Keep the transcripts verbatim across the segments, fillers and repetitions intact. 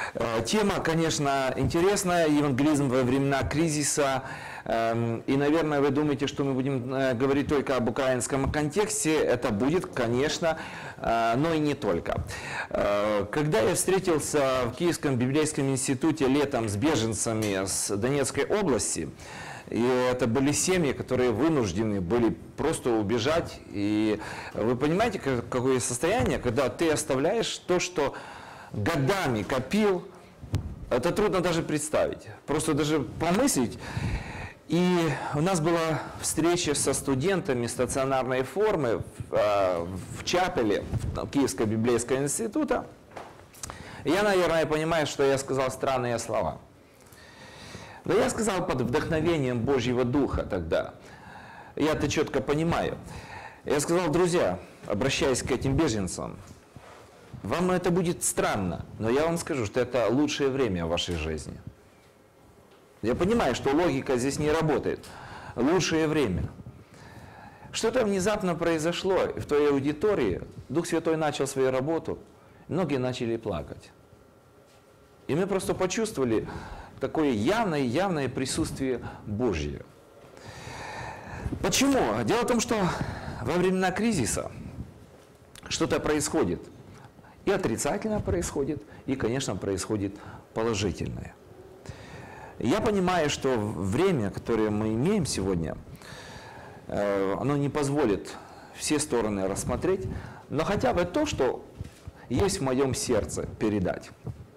Тема, конечно, интересная, евангелизм во времена кризиса. И, наверное, вы думаете, что мы будем говорить только об украинском контексте. Это будет, конечно, но и не только. Когда я встретился в Киевском библейском институте летом с беженцами с Донецкой области, и это были семьи, которые вынуждены были просто убежать. И вы понимаете, какое состояние, когда ты оставляешь то, что годами копил, это трудно даже представить, просто даже помыслить. И у нас была встреча со студентами стационарной формы в, в Чапеле, в Киевского библейского института. И я, наверное, понимаю, что я сказал странные слова. Но я сказал под вдохновением Божьего Духа тогда. Я это четко понимаю. Я сказал: друзья, обращаясь к этим беженцам, вам это будет странно, но я вам скажу, что это лучшее время в вашей жизни. Я понимаю, что логика здесь не работает. Лучшее время. Что-то внезапно произошло в твоей аудитории, Дух Святой начал свою работу, многие начали плакать. И мы просто почувствовали такое явное-явное присутствие Божье. Почему? Дело в том, что во времена кризиса что-то происходит. И отрицательно происходит, и, конечно, происходит положительное. Я понимаю, что время, которое мы имеем сегодня, оно не позволит все стороны рассмотреть, но хотя бы то, что есть в моем сердце, передать.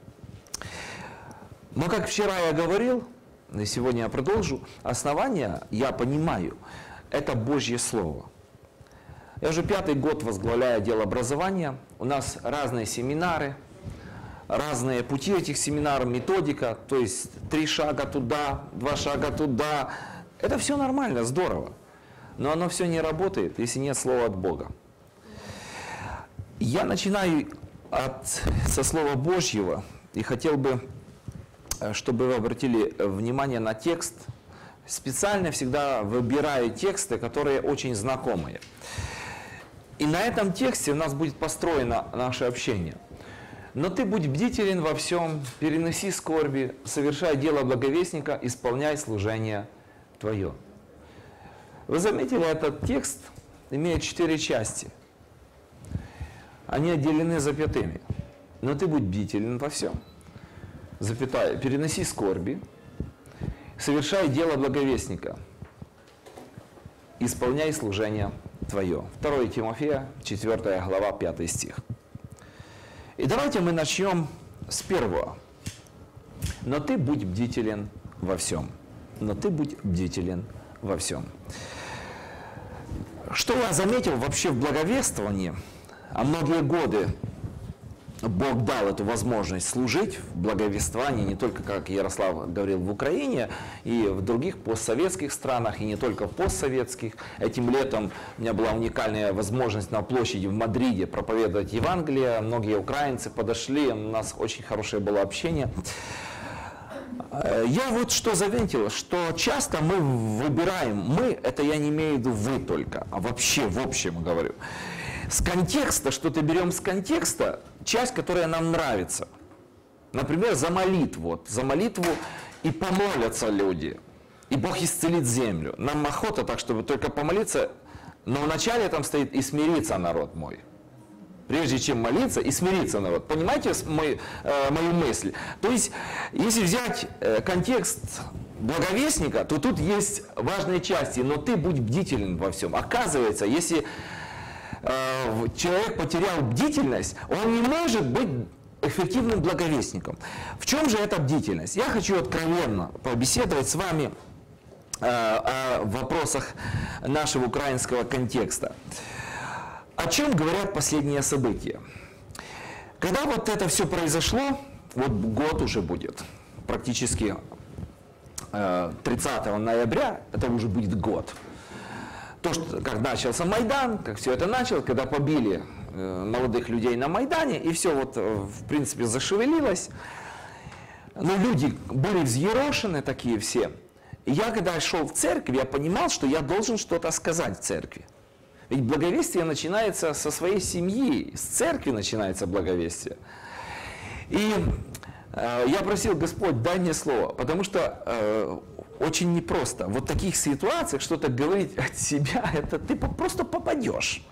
Но, как вчера я говорил, и сегодня я продолжу, основание, я понимаю, это Божье Слово. Я уже пятый год возглавляю отдел образования, у нас разные семинары, разные пути этих семинаров, методика, то есть три шага туда, два шага туда. Это все нормально, здорово, но оно все не работает, если нет слова от Бога. Я начинаю от, со Слова Божьего и хотел бы, чтобы вы обратили внимание на текст. Специально всегда выбираю тексты, которые очень знакомые. И на этом тексте у нас будет построено наше общение. Но ты будь бдителен во всем, переноси скорби, совершай дело благовестника, исполняй служение твое. Вы заметили, этот текст имеет четыре части. Они отделены запятыми. Но ты будь бдителен во всем. Запятая, переноси скорби, совершай дело благовестника, исполняй служение твое. второе Тимофея, четвёртая глава, пятый стих. И давайте мы начнем с первого. Но ты будь бдителен во всем. Но ты будь бдителен во всем. Что я заметил вообще в благовествовании, а многие годы Бог дал эту возможность служить в благовествовании, не только, как Ярослав говорил, в Украине, и в других постсоветских странах, и не только в постсоветских. Этим летом у меня была уникальная возможность на площади в Мадриде проповедовать Евангелие. Многие украинцы подошли, у нас очень хорошее было общение. Я вот что заметил, что часто мы выбираем, мы, это я не имею в виду вы только, а вообще в общем говорю, с контекста, что-то берем с контекста, часть, которая нам нравится. Например, за молитву. Вот, за молитву и помолятся люди, и Бог исцелит землю. Нам охота так, чтобы только помолиться, но вначале там стоит «и смирится народ мой». Прежде чем молиться, и смириться народ. Понимаете мой, э, мою мысль? То есть, если взять э, контекст благовестника, то тут есть важные части, но ты будь бдителен во всем. Оказывается, если э, человек потерял бдительность, он не может быть эффективным благовестником. В чем же эта бдительность? Я хочу откровенно побеседовать с вами э, о вопросах нашего украинского контекста. О чем говорят последние события? Когда вот это все произошло, вот год уже будет, практически тридцатого ноября, это уже будет год. То, что, как начался Майдан, как все это началось, когда побили молодых людей на Майдане, и все вот, в принципе, зашевелилось. Но люди были взъерошены такие все. И я, когда шел в церковь, я понимал, что я должен что-то сказать в церкви. Ведь благовестие начинается со своей семьи, с церкви начинается благовестие. И Я просил: Господь, дай мне слово, потому что э, очень непросто. Вот в таких ситуациях что-то говорить от себя, это ты просто попадешь.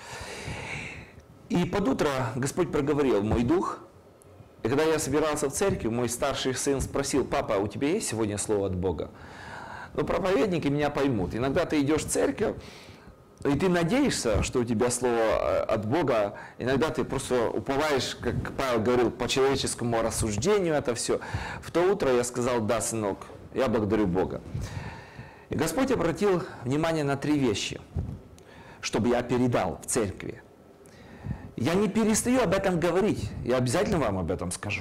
И под утро Господь проговорил мой дух. И когда я собирался в церковь, мой старший сын спросил: папа, у тебя есть сегодня слово от Бога? Ну, проповедники меня поймут. Иногда ты идешь в церковь, и ты надеешься, что у тебя слово от Бога. Иногда ты просто уповаешь, как Павел говорил, по человеческому рассуждению это все. В то утро я сказал: да, сынок, я благодарю Бога. И Господь обратил внимание на три вещи, чтобы я передал в церкви. Я не перестаю об этом говорить, я обязательно вам об этом скажу.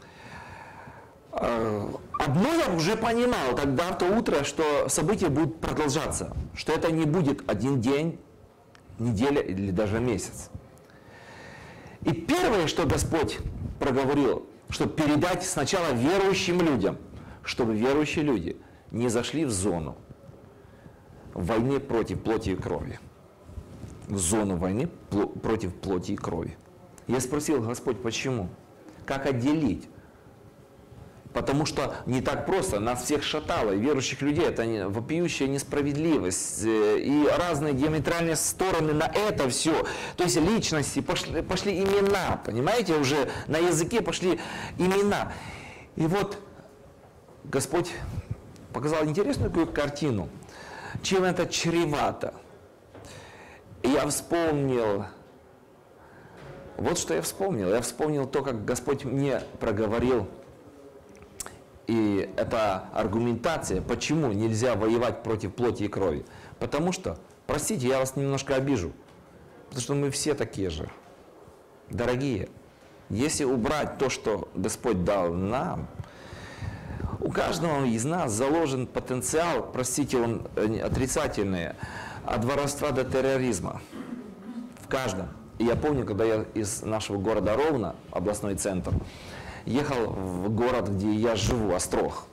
Одно я уже понимал тогда, в то утро, что события будут продолжаться, что это не будет один день, неделя или даже месяц. И первое, что Господь проговорил, чтобы передать сначала верующим людям, чтобы верующие люди не зашли в зону войны против плоти и крови. В зону войны против плоти и крови. Я спросил: Господь, почему? Как отделить? Потому что не так просто, нас всех шатало, и верующих людей, это вопиющая несправедливость, и разные диаметральные стороны на это все. То есть личности, пошли, пошли имена, понимаете, уже на языке пошли имена. И вот Господь показал интересную такую картину, чем это чревато. И я вспомнил, вот что я вспомнил. Я вспомнил то, как Господь мне проговорил. И это аргументация, почему нельзя воевать против плоти и крови. Потому что, простите, я вас немножко обижу, потому что мы все такие же. Дорогие, если убрать то, что Господь дал нам, у каждого из нас заложен потенциал, простите, он отрицательный, от воровства до терроризма. В каждом. И я помню, когда я из нашего города Ровно, областной центр, ехал в город, где я живу, Острог.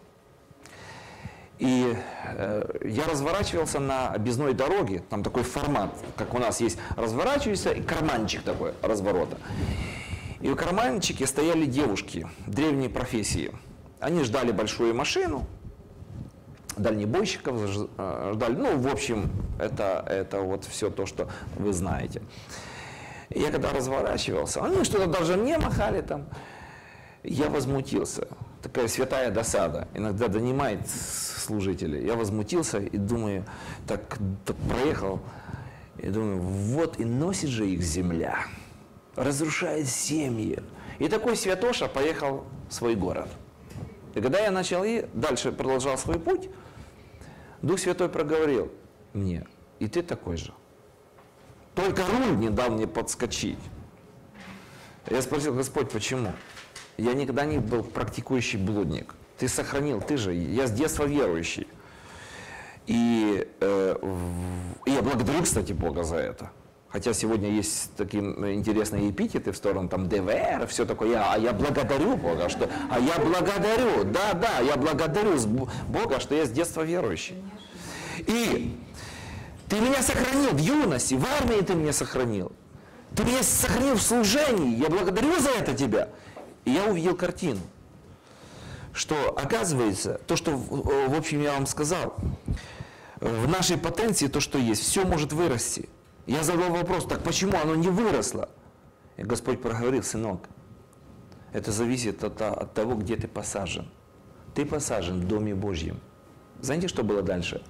И э, я разворачивался на объездной дороге, там такой формат, как у нас есть, разворачиваешься, и карманчик такой разворота. И в карманчике стояли девушки древней профессии. Они ждали большую машину, дальнобойщиков ждали. Ну, в общем, это, это вот все то, что вы знаете. И я когда разворачивался, они что-то даже мне махали там. Я возмутился. Такая святая досада. Иногда донимает служителей. Я возмутился и думаю, так, так проехал. И думаю, вот и носит же их земля. Разрушает семьи. И такой святоша поехал в свой город. И когда я начал и дальше продолжал свой путь, Дух Святой проговорил мне: и ты такой же. Только руль не дал мне подскочить. Я спросил: Господь, почему? Я никогда не был практикующий блудник. Ты сохранил, ты же, я с детства верующий. И, э, в, и я благодарю, кстати, Бога за это. Хотя сегодня есть такие интересные эпитеты в сторону там ДВР, все такое. Я, а я благодарю Бога, что, а я благодарю, да, да, я благодарю Бога, что я с детства верующий. И ты меня сохранил в юности, в армии ты меня сохранил. Ты меня сохранил в служении, я благодарю за это тебя. И я увидел картину, что оказывается, то, что в общем я вам сказал, в нашей потенции то, что есть, все может вырасти. Я задал вопрос: так почему оно не выросло? И Господь проговорил: сынок, это зависит от, от того, где ты посажен. Ты посажен в Доме Божьем. Знаете, что было дальше?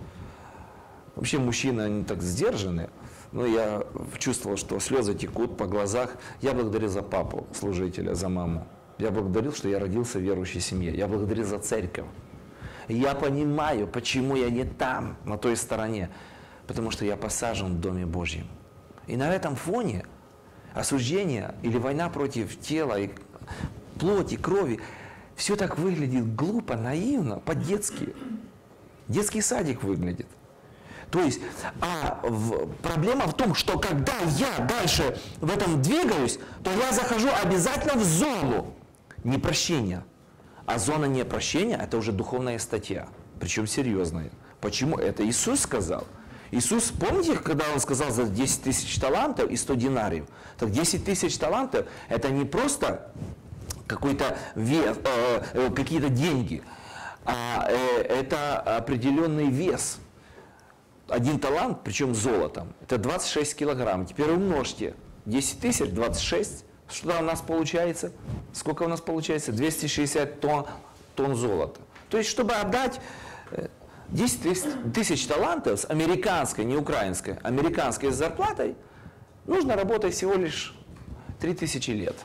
Вообще мужчины, они так сдержаны. Но я чувствовал, что слезы текут по глазах. Я благодарил за папу, служителя, за маму. Я благодарил, что я родился в верующей семье. Я благодарил за церковь. Я понимаю, почему я не там, на той стороне. Потому что я посажен в Доме Божьем. И на этом фоне осуждение или война против тела, и плоти, крови, все так выглядит глупо, наивно, по-детски. Детский садик выглядит. То есть, а в, проблема в том, что когда я дальше в этом двигаюсь, то я захожу обязательно в зону непрощения. А зона непрощения – это уже духовная статья, причем серьезная. Почему? Это Иисус сказал. Иисус, помните, когда Он сказал за десять тысяч талантов и сто динариев? Так десять тысяч талантов – это не просто какой-то вес, э, какие-то деньги, а э, это определенный вес. Один талант, причем золотом, это двадцать шесть килограмм. Теперь умножьте. десять тысяч, двадцать шесть. Что у нас получается? Сколько у нас получается? двести шестьдесят тонн, тонн золота. То есть, чтобы отдать десять тысяч талантов с американской, не украинской, американской зарплатой, нужно работать всего лишь три тысячи лет.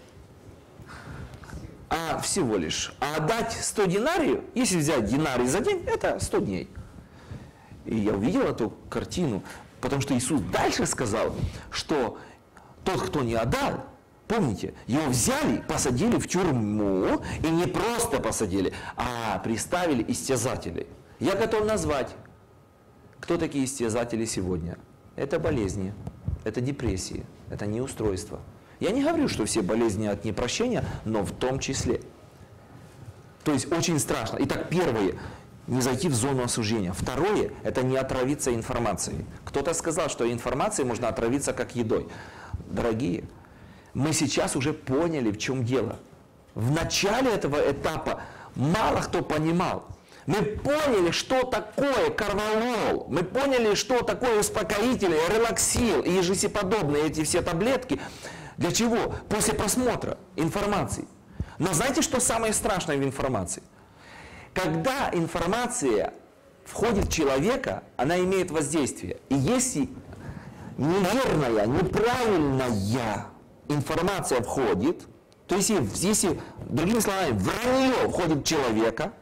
А всего лишь. А отдать сто динарий, если взять динарий за день, это сто дней. И я увидел эту картину, потому что Иисус дальше сказал, что тот, кто не отдал, помните, его взяли, посадили в тюрьму, и не просто посадили, а приставили истязателей. Я готов назвать, кто такие истязатели сегодня. Это болезни, это депрессии, это неустройство. Я не говорю, что все болезни от непрощения, но в том числе. То есть очень страшно. Итак, первое. Не зайти в зону осуждения. Второе – это не отравиться информацией. Кто-то сказал, что информацией можно отравиться как едой. Дорогие, мы сейчас уже поняли, в чем дело. В начале этого этапа мало кто понимал. Мы поняли, что такое корвалол. Мы поняли, что такое успокоители, релаксил и ежесеподобные эти все таблетки. Для чего? После просмотра информации. Но знаете, что самое страшное в информации? Когда информация входит в человека, она имеет воздействие. И если неверная, неправильная информация входит, то есть если, другими словами, вранье входит в человека,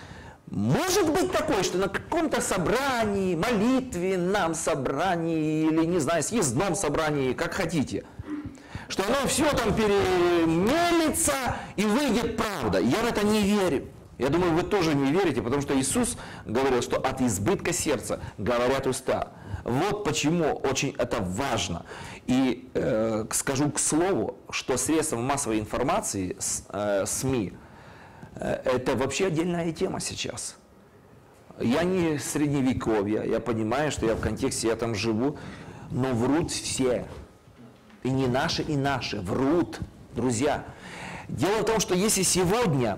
может быть такое, что на каком-то собрании, молитве, нам собрании, или, не знаю, съездном собрании, как хотите, что оно все там перемелится и выйдет правда. Я в это не верю. Я думаю, вы тоже не верите, потому что Иисус говорил, что от избытка сердца говорят уста. Вот почему очень это важно. И э, скажу к слову, что средства массовой информации, э, СМИ, э, это вообще отдельная тема сейчас. Я не средневековье, я понимаю, что я в контексте, я там живу, но врут все. И не наши, и наши. Врут, друзья. Дело в том, что если сегодня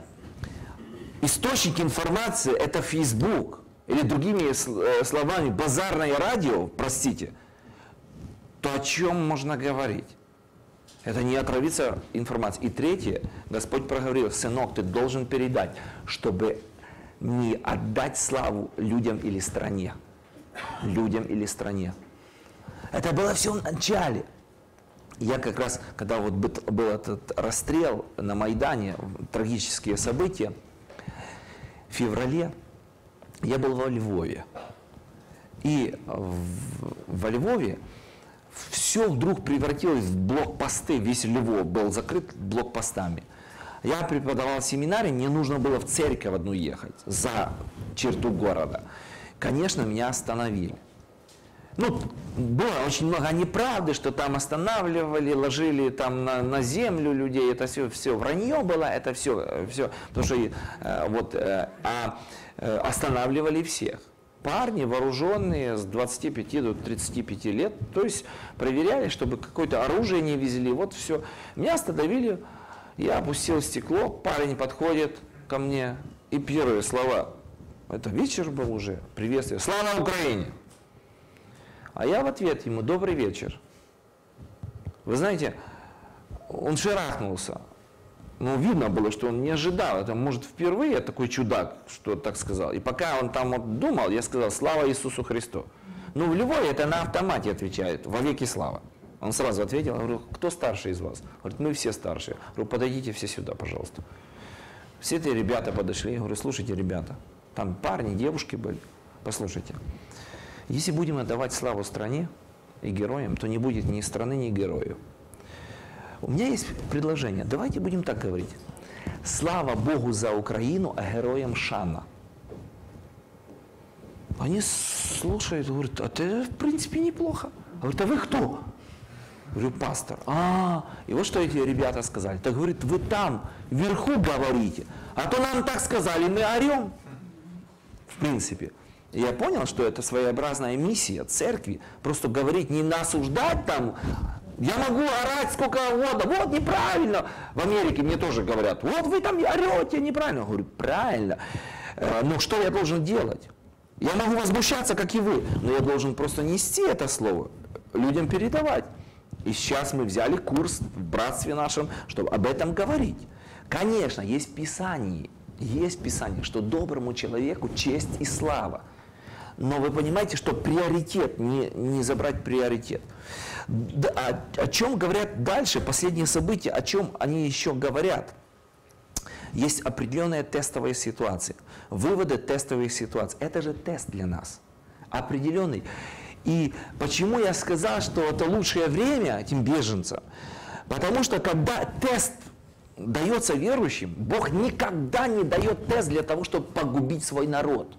источник информации – это Facebook, или другими словами, базарное радио, простите, то о чем можно говорить? Это не отравиться информацией. И третье, Господь проговорил: сынок, ты должен передать, чтобы не отдать славу людям или стране. Людям или стране. Это было все в начале. Я как раз, когда вот был этот расстрел на Майдане, трагические события, в феврале я был во Львове. И в, во Львове все вдруг превратилось в блокпосты. Весь Львов был закрыт блокпостами. Я преподавал в семинаре, мне нужно было в церковь одну ехать, за черту города. Конечно, меня остановили. Ну, было очень много неправды, что там останавливали, ложили там на, на землю людей, это все, все вранье было, это все, все, потому что э, вот, э, а, э, останавливали всех. Парни вооруженные с двадцати пяти до тридцати пяти лет, то есть проверяли, чтобы какое-то оружие не везли, вот все. Меня остановили, я опустил стекло, парень подходит ко мне, и первые слова, это вечер был уже, приветствие, слава Украине! А я в ответ ему: добрый вечер. Вы знаете, он шарахнулся. Ну, видно было, что он не ожидал. Это, может, впервые такой чудак, что так сказал. И пока он там вот думал, я сказал: слава Иисусу Христу. Ну, в Львове это на автомате отвечает: во веки слава. Он сразу ответил, я говорю: кто старший из вас? Говорит: мы все старшие. Я говорю: подойдите все сюда, пожалуйста. Все эти ребята подошли. Я говорю: слушайте, ребята, там парни, девушки были. Послушайте. Если будем отдавать славу стране и героям, то не будет ни страны, ни героев. У меня есть предложение. Давайте будем так говорить. Слава Богу за Украину, а героям шана. Они слушают, говорят: а это в принципе неплохо. Говорят: а вы кто? Я говорю: пастор. А, и вот что эти ребята сказали. Так, говорит, вы там вверху говорите, а то нам так сказали, мы орем. В принципе. И я понял, что это своеобразная миссия церкви, просто говорить, не осуждать там Я могу орать сколько угодно, вот неправильно. В Америке мне тоже говорят, вот вы там орете неправильно. Я говорю, правильно. Но что я должен делать? Я могу возмущаться, как и вы, но я должен просто нести это слово, людям передавать. И сейчас мы взяли курс в братстве нашем, чтобы об этом говорить. Конечно, есть Писание, есть Писание, что доброму человеку честь и слава. Но вы понимаете, что приоритет, не, не забрать приоритет. Да, о, о чем говорят дальше, последние события, о чем они еще говорят? Есть определенная тестовая ситуация. Выводы тестовых ситуаций. Это же тест для нас. Определенный. И почему я сказал, что это лучшее время этим беженцам? Потому что когда тест дается верующим, Бог никогда не дает тест для того, чтобы погубить свой народ.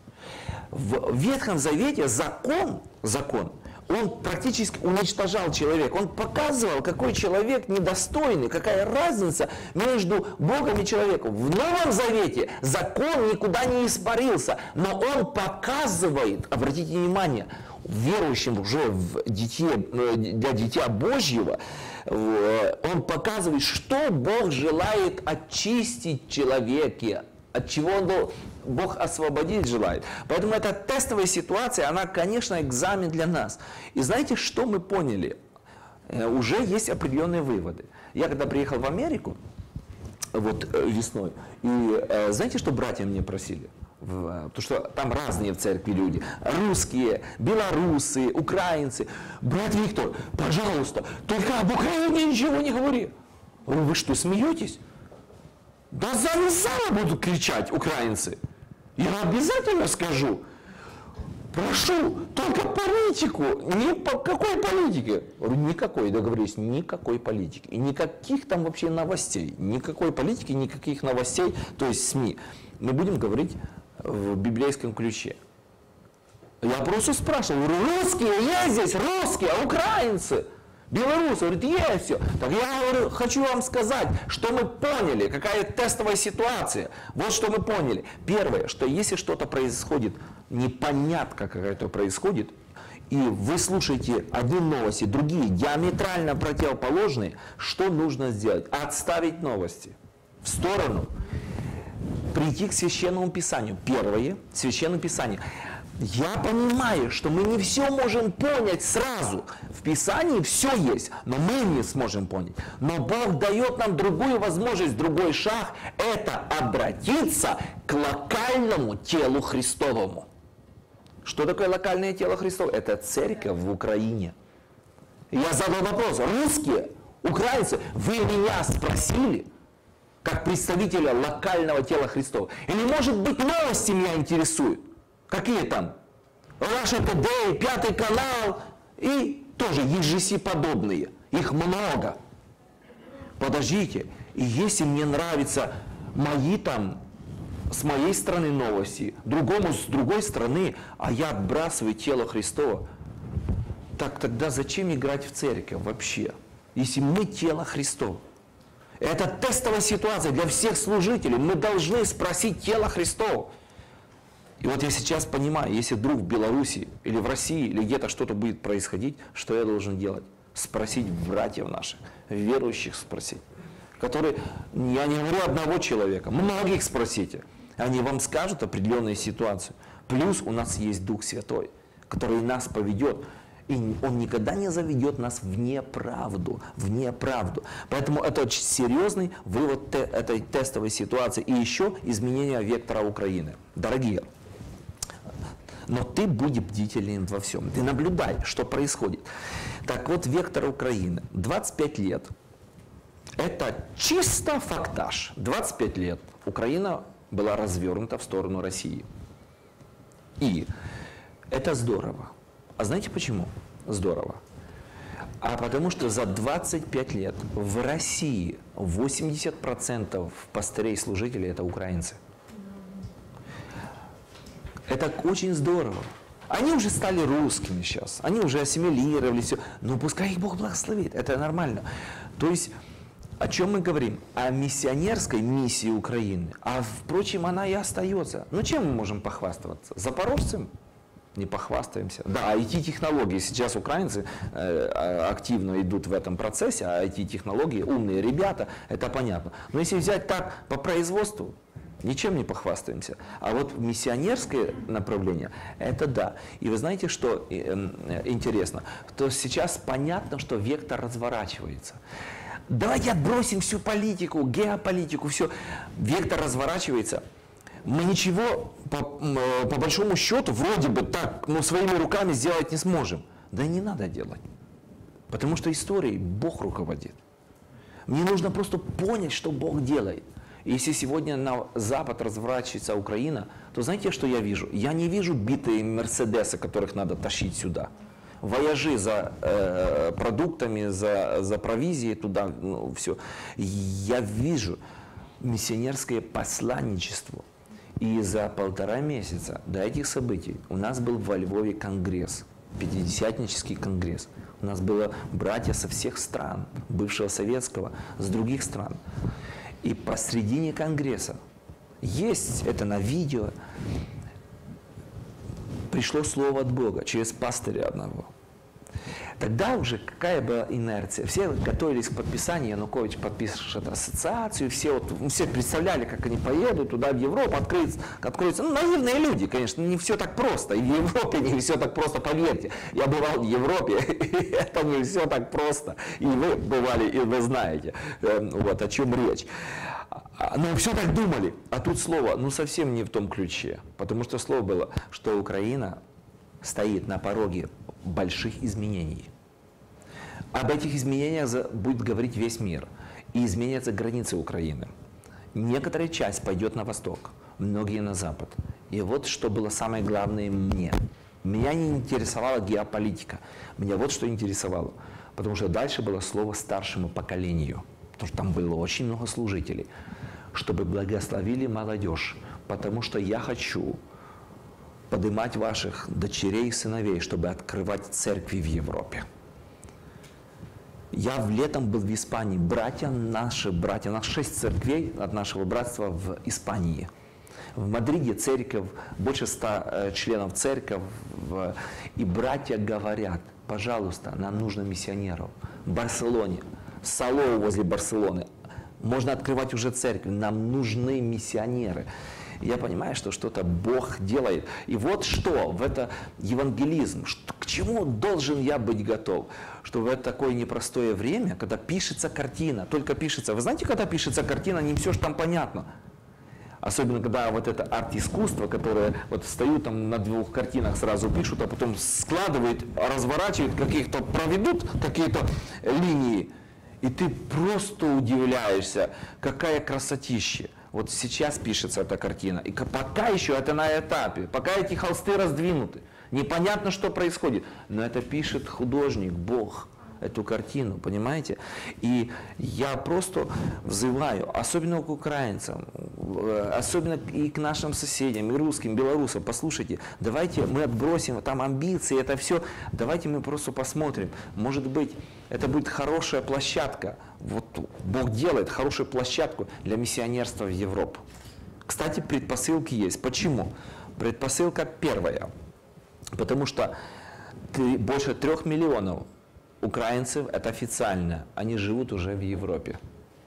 В Ветхом Завете закон, закон, он практически уничтожал человека. Он показывал, какой человек недостойный, какая разница между Богом и человеком. В Новом Завете закон никуда не испарился, но он показывает, обратите внимание, верующим уже в дитя, для Дитя Божьего, он показывает, что Бог желает очистить человека, от чего он был, Бог освободить желает. Поэтому эта тестовая ситуация, она, конечно, экзамен для нас. И знаете, что мы поняли? Уже есть определенные выводы. Я когда приехал в Америку, вот весной, и знаете, что братья мне просили? Потому что там разные в церкви люди. Русские, белорусы, украинцы. Брат Виктор, пожалуйста, только об Украине ничего не говори. Вы что, смеетесь? Да за зала будут кричать украинцы. Я обязательно скажу. Прошу, только политику. Ни по какой политике? Никакой, договорились, никакой политики. И никаких там вообще новостей. Никакой политики, никаких новостей, то есть СМИ. Мы будем говорить в библейском ключе. Я просто спрашивал, русские есть здесь, русские, а украинцы? Белорусы, говорит, есть все. Так я говорю, хочу вам сказать, что мы поняли, какая тестовая ситуация. Вот что мы поняли. Первое, что если что-то происходит, непонятно, как это происходит, и вы слушаете одни новости, другие диаметрально противоположные, что нужно сделать? Отставить новости в сторону, прийти к Священному Писанию. Первое, Священное Писание. Я понимаю, что мы не все можем понять сразу. В Писании все есть, но мы не сможем понять. Но Бог дает нам другую возможность, другой шаг. Это обратиться к локальному телу Христовому. Что такое локальное тело Христово? Это церковь в Украине. Я задал вопрос. Русские, украинцы, вы меня спросили, как представителя локального тела Христова? Или, может быть, новости меня интересуют? Какие там? Russia Today, Пятый канал и тоже и джи си подобные. Их много. Подождите, и если мне нравятся мои там, с моей стороны новости, другому с другой стороны, а я отбрасываю тело Христова, так тогда зачем играть в церковь вообще, если мы тело Христово? Это тестовая ситуация для всех служителей. Мы должны спросить тело Христова. И вот я сейчас понимаю, если вдруг в Беларуси или в России или где-то что-то будет происходить, что я должен делать? Спросить братьев наших, верующих спросить. Которые, я не говорю одного человека, многих спросите. Они вам скажут определенную ситуацию. Плюс у нас есть Дух Святой, который нас поведет. И Он никогда не заведет нас в неправду, в неправду. Поэтому это очень серьезный вывод те, этой тестовой ситуации. И еще изменение вектора Украины. Дорогие, но ты будь бдителен во всем. Ты наблюдай, что происходит. Так вот, вектор Украины. двадцать пять лет. Это чисто фактаж. двадцать пять лет Украина была развернута в сторону России. И это здорово. А знаете почему? Здорово. А потому что за двадцать пять лет в России восемьдесят процентов пастырей и служителей это украинцы. Это очень здорово. Они уже стали русскими сейчас, они уже ассимилировали все. Но пускай их Бог благословит, это нормально. То есть, о чем мы говорим? О миссионерской миссии Украины. А впрочем, она и остается. Ну чем мы можем похвастаться? Запорожцем? Не похвастаемся. Да, ай ти-технологии. Сейчас украинцы э, активно идут в этом процессе, а ай ти-технологии, умные ребята, это понятно. Но если взять так по производству, ничем не похвастаемся. А вот миссионерское направление, это да. И вы знаете, что э, интересно? То сейчас понятно, что вектор разворачивается. Давайте отбросим всю политику, геополитику, все. Вектор разворачивается. Мы ничего, по, по большому счету, вроде бы так, ну, своими руками сделать не сможем. Да и не надо делать. Потому что историей Бог руководит. Мне нужно просто понять, что Бог делает. И если сегодня на запад разворачивается Украина, то знаете, что я вижу? Я не вижу битые мерседесы, которых надо тащить сюда. Вояжи за э, продуктами, за, за провизией туда, ну, все. Я вижу миссионерское посланничество. И за полтора месяца до этих событий у нас был во Львове конгресс, пятидесятнический конгресс. У нас было братья со всех стран, бывшего советского, с других стран. И посредине конгресса, есть это на видео, пришло слово от Бога через пастыря одного. Тогда уже какая была инерция? Все готовились к подписанию, Янукович подпишет ассоциацию, все, вот, все представляли, как они поедут туда, в Европу, откроется, откроется. Ну, наивные люди, конечно, не все так просто. И в Европе не все так просто, поверьте. Я бывал в Европе, и это не все так просто. И вы бывали, и вы знаете, вот, о чем речь. Но все так думали, а тут слово, ну, совсем не в том ключе. Потому что слово было, что Украина стоит на пороге больших изменений. Об этих изменениях будет говорить весь мир. И изменятся границы Украины. Некоторая часть пойдет на восток, многие на запад. И вот что было самое главное мне. Меня не интересовала геополитика. Меня вот что интересовало. Потому что дальше было слово старшему поколению. Потому что там было очень много служителей. Чтобы благословили молодежь. Потому что я хочу поднимать ваших дочерей и сыновей, чтобы открывать церкви в Европе. Я в летом был в Испании. Братья наши, братья, у нас шесть церквей от нашего братства в Испании. В Мадриде церковь, больше ста членов церкви. И братья говорят, пожалуйста, нам нужно миссионеров. В Барселоне, Салоу возле Барселоны. Можно открывать уже церковь. Нам нужны миссионеры. Я понимаю, что что-то Бог делает. И вот что, в это евангелизм, что, к чему должен я быть готов? Что в это такое непростое время, когда пишется картина, только пишется. Вы знаете, когда пишется картина, не все же там понятно. Особенно, когда вот это арт-искусство, которое вот встают там на двух картинах, сразу пишут, а потом складывают, разворачивают, каких-то проведут какие-то линии. И ты просто удивляешься, какая красотища. Вот сейчас пишется эта картина, и пока еще это на этапе, пока эти холсты раздвинуты, непонятно, что происходит, но это пишет художник, Бог, эту картину, понимаете? И я просто взываю, особенно к украинцам, особенно и к нашим соседям, и русским, белорусам, послушайте, давайте мы отбросим там амбиции, это все, давайте мы просто посмотрим, может быть, это будет хорошая площадка, вот Бог делает хорошую площадку для миссионерства в Европу. Кстати, предпосылки есть. Почему? Предпосылка первая, потому что больше трех миллионов украинцев, это официально, они живут уже в Европе.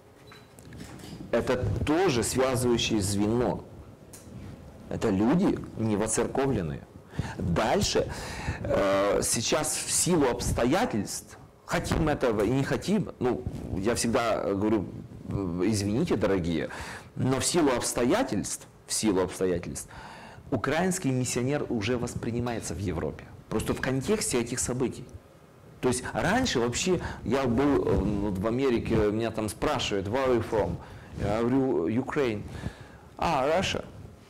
Это тоже связывающее звено. Это люди не воцерковленные. Дальше, э, сейчас в силу обстоятельств, хотим этого и не хотим, ну, я всегда говорю, извините, дорогие, но в силу обстоятельств, в силу обстоятельств, украинский миссионер уже воспринимается в Европе. Просто в контексте этих событий. То есть раньше вообще, я был в Америке, меня там спрашивают, where are you from? Я говорю, Ukraine. А, Russia.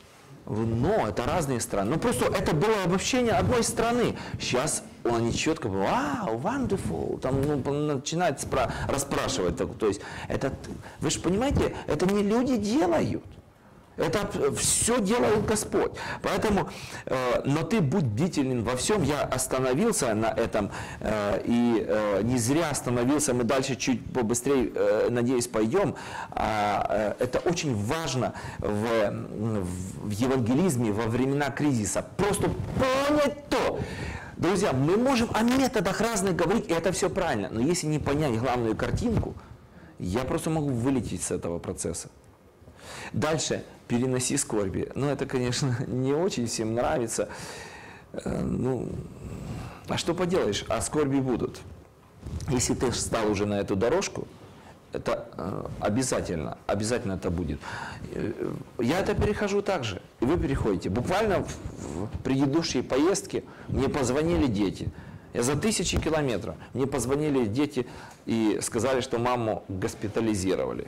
Но это разные страны. Ну просто это было обобщение одной страны. Сейчас они четко говорят, вау, wonderful. Там ну, начинают расспрашивать. То есть это, вы же понимаете, это не люди делают. Это все делает Господь. Поэтому, э, но ты будь бдителен во всем. Я остановился на этом, э, и э, не зря остановился. Мы дальше чуть побыстрее, э, надеюсь, пойдем. А, э, это очень важно в, в евангелизме во времена кризиса. Просто понять то. Друзья, мы можем о методах разных говорить, и это все правильно. Но если не понять главную картинку, я просто могу вылететь с этого процесса. Дальше. Переноси скорби. Ну, это, конечно, не очень всем нравится. Ну, а что поделаешь? А скорби будут. Если ты встал уже на эту дорожку, это обязательно, обязательно это будет. Я это перехожу так же, и вы переходите. Буквально в предыдущей поездке мне позвонили дети. Я за тысячи километров. Мне позвонили дети и сказали, что маму госпитализировали.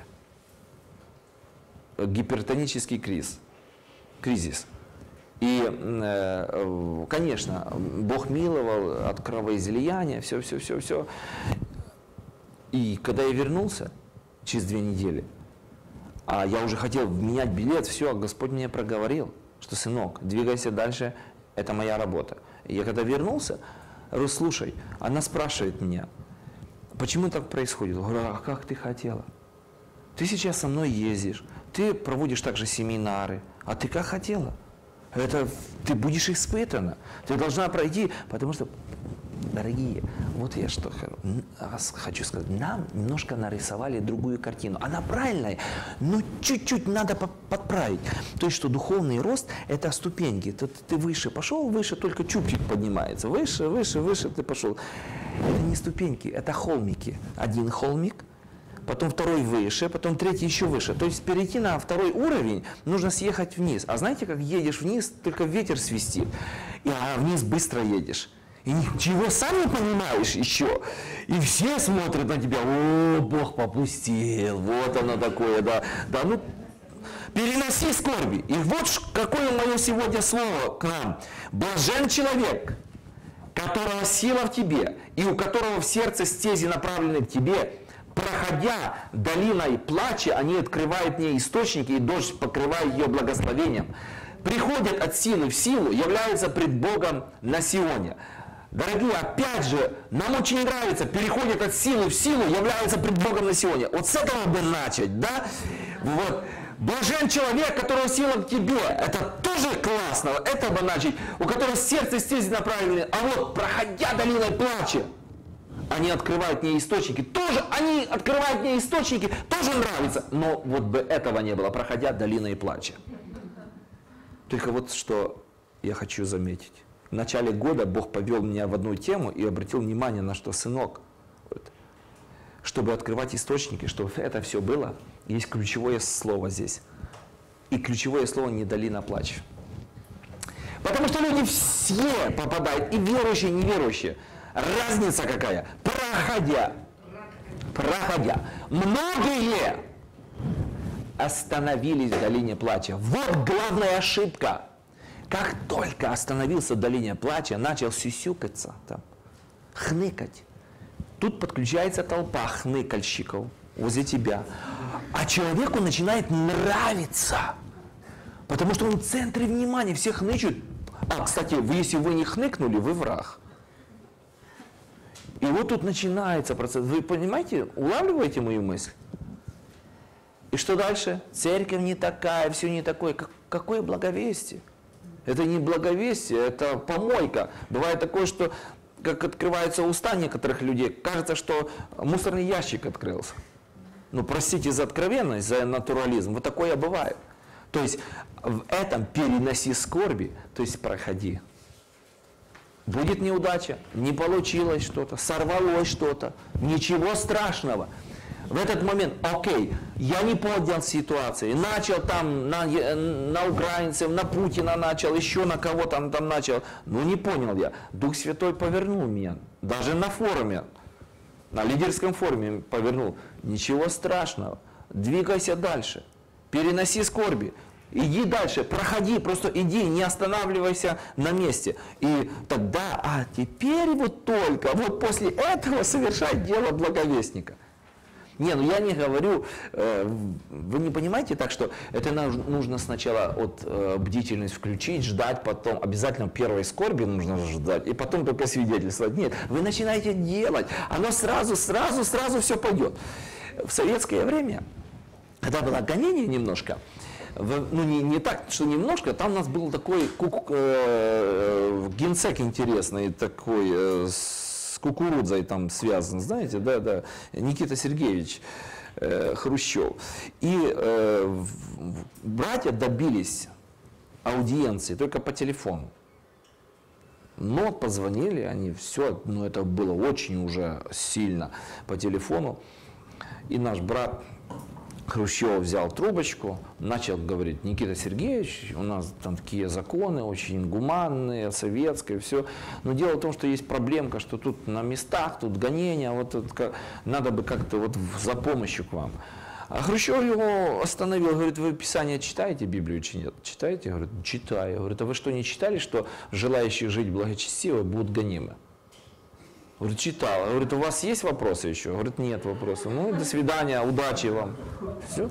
Гипертонический криз, кризис. И, э, конечно, Бог миловал от кровоизлияния, все, все, все, все. И когда я вернулся через две недели, а я уже хотел менять билет, все, Господь мне проговорил, что, сынок, двигайся дальше, это моя работа. И я когда вернулся, говорю, слушай, она спрашивает меня, почему так происходит? Я говорю, а как ты хотела? Ты сейчас со мной ездишь, ты проводишь также семинары, а ты как хотела? Это ты будешь испытана, ты должна пройти, потому что, дорогие, вот я что хочу сказать, нам немножко нарисовали другую картину. Она правильная, но чуть-чуть надо подправить. То есть, что духовный рост – это ступеньки. Ты, ты выше пошел, выше только чубчик поднимается. Выше, выше, выше ты пошел. Это не ступеньки, это холмики. Один холмик, потом второй выше, потом третий еще выше. То есть перейти на второй уровень, нужно съехать вниз. А знаете, как едешь вниз, только ветер свистит, и, а вниз быстро едешь. И ничего сам не понимаешь еще. И все смотрят на тебя, о, Бог попустил, вот оно такое, да. Да, ну, переноси скорби. И вот какое мое сегодня слово к нам. Блажен человек, которого сила в тебе, и у которого в сердце стези направлены к тебе. Проходя долиной плача, они открывают в ней источники, и дождь покрывает ее благословением. Приходят от силы в силу, являются пред Богом на Сионе. Дорогие, опять же, нам очень нравится, переходят от силы в силу, являются пред Богом на Сионе. Вот с этого бы начать, да? Вот. Блажен человек, которого сила к тебе. Это тоже классно, это бы начать. У которого сердце стези направлены. А вот, проходя долиной плача, они открывают мне источники. Тоже они открывают мне источники, тоже нравится. Но вот бы этого не было, проходя долиной плача. Только вот что я хочу заметить. В начале года Бог повел меня в одну тему и обратил внимание на что, сынок, вот, чтобы открывать источники, чтобы это все было, есть ключевое слово здесь. И ключевое слово не долина плача. Потому что люди все попадают, и верующие, и неверующие. Разница какая? Проходя, проходя, многие остановились в долине плача. Вот главная ошибка. Как только остановился в долине плача, начал сюсюкаться, там, хныкать. Тут подключается толпа хныкальщиков возле тебя. А человеку начинает нравиться. Потому что он в центре внимания, все хнычут. А, кстати, вы, если вы не хныкнули, вы враг. И вот тут начинается процесс. Вы понимаете, улавливаете мою мысль? И что дальше? Церковь не такая, все не такое. Какое благовестие? Это не благовестие, это помойка. Бывает такое, что как открываются уста некоторых людей, кажется, что мусорный ящик открылся. Ну, простите за откровенность, за натурализм. Вот такое бывает. То есть в этом переноси скорби, то есть проходи. Будет неудача, не получилось что-то, сорвалось что-то, ничего страшного. В этот момент, окей, я не понял ситуации, начал там на, на украинцев, на Путина начал, еще на кого там, там начал, ну не понял я. Дух Святой повернул меня, даже на форуме, на лидерском форуме повернул. Ничего страшного, двигайся дальше, переноси скорби. Иди дальше, проходи, просто иди, не останавливайся на месте. И тогда, а теперь вот только, вот после этого совершать дело благовестника. Не, ну я не говорю, э, вы не понимаете так, что это нужно сначала вот, э, бдительность включить, ждать, потом обязательно первой скорби нужно ждать, и потом только свидетельствовать. Нет, вы начинаете делать, оно сразу, сразу, сразу все пойдет. В советское время, когда было гонение немножко, в, ну не, не так, что немножко, там у нас был такой кук, э, генсек интересный, такой, э, с кукурузой там связан, знаете, да, да, Никита Сергеевич э, Хрущев. И э, в, братья добились аудиенции только по телефону. Но позвонили, они все, ну это было очень уже сильно по телефону. И наш брат Хрущев взял трубочку, начал говорить: Никита Сергеевич, у нас там такие законы очень гуманные, советские, все. Но дело в том, что есть проблемка, что тут на местах, тут гонения, вот тут, надо бы как-то вот за помощью к вам. А Хрущев его остановил, говорит: вы Писание читаете, Библию нет? Читаете? Говорит: читаю. Говорит: а вы что, не читали, что желающие жить благочестиво будут гонимы? Говорит: читал. Говорит: у вас есть вопросы еще? Говорит: нет вопросов. Ну, до свидания, удачи вам. Все.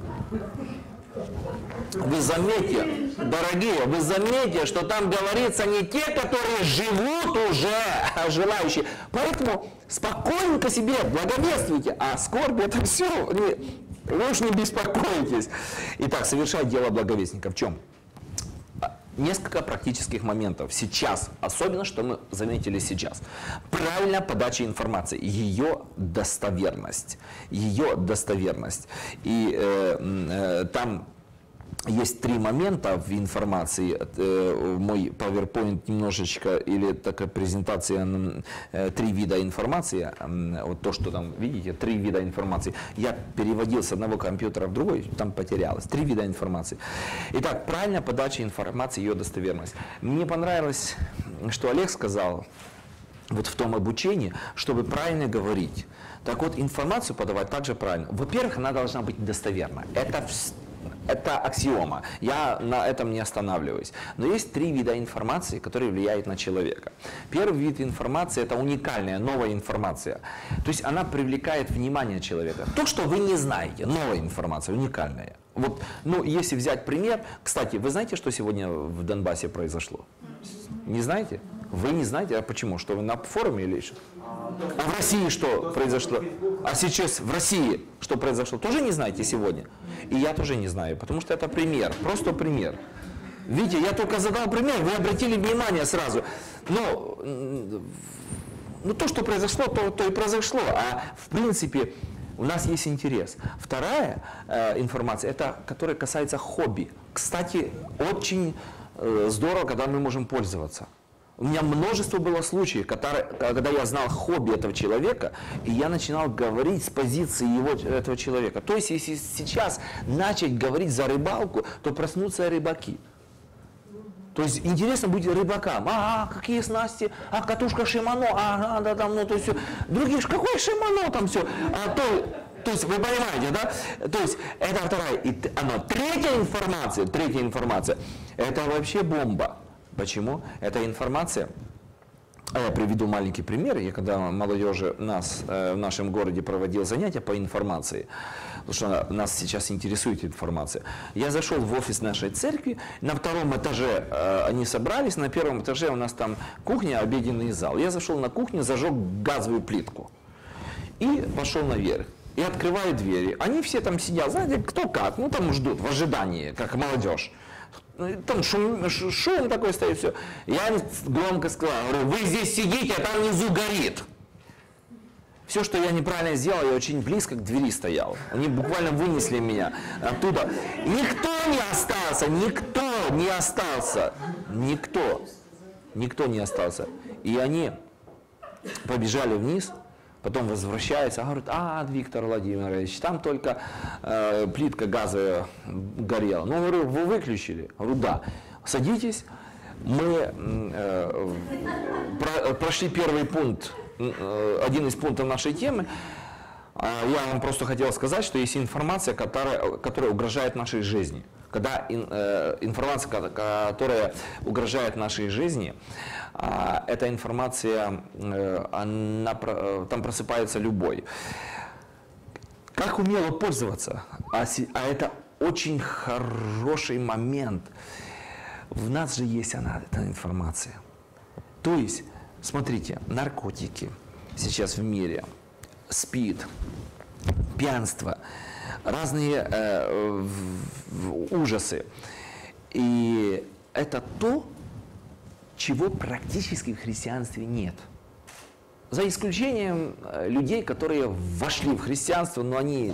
Вы заметьте, дорогие, вы заметьте, что там говорится не те, которые живут уже, а желающие. Поэтому спокойненько себе благовествуйте, а скорбь это все. Вы уж не беспокойтесь. Итак, совершать дело благовестника в чем? Несколько практических моментов сейчас, особенно, что мы заметили сейчас. Правильная подача информации, ее достоверность, ее достоверность. И э, э, там есть три момента в информации. Э, мой PowerPoint немножечко, или такая презентация, э, три вида информации. Э, вот то, что там, видите, три вида информации. Я переводил с одного компьютера в другой, там потерялось. Три вида информации. Итак, правильная подача информации, ее достоверность. Мне понравилось, что Олег сказал вот в том обучении, чтобы правильно говорить. Так вот, информацию подавать также правильно. Во-первых, она должна быть достоверна. Это Это аксиома. Я на этом не останавливаюсь. Но есть три вида информации, которые влияют на человека. Первый вид информации – это уникальная, новая информация. То есть она привлекает внимание человека. То, что вы не знаете, новая информация, уникальная. Вот, ну, если взять пример, кстати, вы знаете, что сегодня в Донбассе произошло? Не знаете? Вы не знаете? А почему? Что вы на форуме или что? А в России что произошло? А сейчас в России что произошло? Тоже не знаете сегодня? И я тоже не знаю, потому что это пример, просто пример. Видите, я только задал пример, вы обратили внимание сразу. Но ну, то, что произошло, то, то и произошло. А в принципе у нас есть интерес. Вторая э, информация, это которая касается хобби. Кстати, очень э, здорово, когда мы можем пользоваться. У меня множество было случаев, которые, когда я знал хобби этого человека, и я начинал говорить с позиции его, этого человека. То есть, если сейчас начать говорить за рыбалку, то проснутся рыбаки. То есть, интересно будет рыбакам. А, какие снасти, а, катушка Шимано, ага, да, там, ну, то есть, другие, какой Шимано, там все. А, то, то есть, вы понимаете, да? То есть, это вторая. И, оно, третья информация, третья информация, это вообще бомба. Почему? Эта информация, я приведу маленький пример. Я когда молодежи нас в нашем городе проводил занятия по информации, потому что нас сейчас интересует информация, я зашел в офис нашей церкви, на втором этаже они собрались, на первом этаже у нас там кухня, обеденный зал. Я зашел на кухню, зажег газовую плитку и пошел наверх. И открываю двери. Они все там сидят, знаете, кто как, ну там ждут в ожидании, как молодежь. Там шум, шум такой стоит, все. Я им громко сказал, говорю: вы здесь сидите, а там внизу горит. Все, что я неправильно сделал, я очень близко к двери стоял. Они буквально вынесли меня оттуда. Никто не остался, никто не остался. Никто. Никто не остался. И они побежали вниз. Потом возвращается, говорит: а, Виктор Владимирович, там только э, плитка газовая горела. Ну, говорю: вы выключили? Говорю: да. Садитесь. Мы э, про, прошли первый пункт, э, один из пунктов нашей темы. Я вам просто хотел сказать, что есть информация, которая, которая угрожает нашей жизни. Когда ин, э, информация, которая угрожает нашей жизни, э, эта информация, э, она, там просыпается любой. как умело пользоваться. А, а это очень хороший момент. В нас же есть она, эта информация. То есть, смотрите, наркотики сейчас в мире, СПИД, пьянство, разные э, в, в, ужасы. И это то, чего практически в христианстве нет. За исключением людей, которые вошли в христианство, но они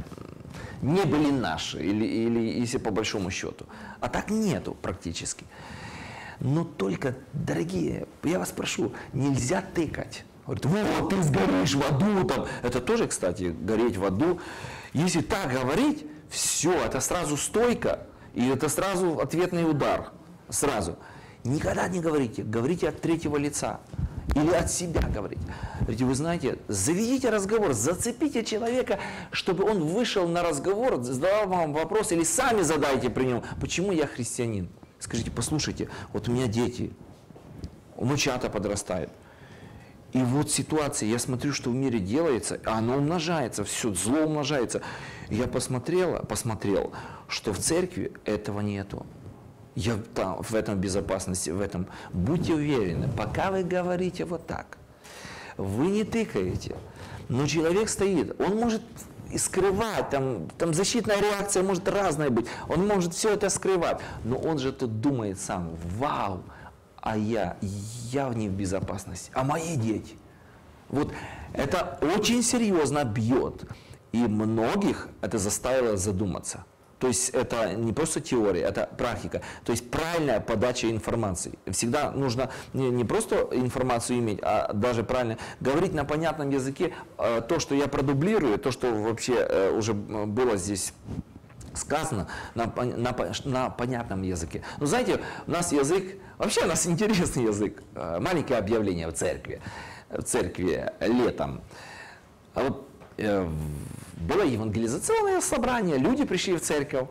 не были наши, или, или если по большому счету. А так нету практически. Но только, дорогие, я вас прошу, нельзя тыкать. Говорит, вот ты сгоришь в аду. Там. Это тоже, кстати, гореть в аду. Если так говорить, все, это сразу стойка, и это сразу ответный удар. Сразу. Никогда не говорите, говорите от третьего лица. Или от себя говорить. Говорите, вы знаете, заведите разговор, зацепите человека, чтобы он вышел на разговор, задал вам вопрос, или сами задайте при нем, почему я христианин. Скажите, послушайте, вот у меня дети, внучата подрастают. И вот ситуация, я смотрю, что в мире делается, а оно умножается, все, зло умножается. Я посмотрела, посмотрел, что в церкви этого нету. Я там, в этом безопасности, в этом. Будьте уверены, пока вы говорите вот так, вы не тыкаете, но человек стоит, он может скрывать, там, там защитная реакция может разная быть, он может все это скрывать, но он же тут думает сам, вау, а я, я не в безопасности, а мои дети. Вот это очень серьезно бьет, и многих это заставило задуматься. То есть это не просто теория, это практика. То есть правильная подача информации. Всегда нужно не, не просто информацию иметь, а даже правильно говорить на понятном языке. То, что я продублирую, то, что вообще уже было здесь сказано, на, на, на понятном языке. Но знаете, у нас язык, вообще у нас интересный язык. Маленькое объявление в церкви, в церкви летом. А вот, было евангелизационное собрание, люди пришли в церковь,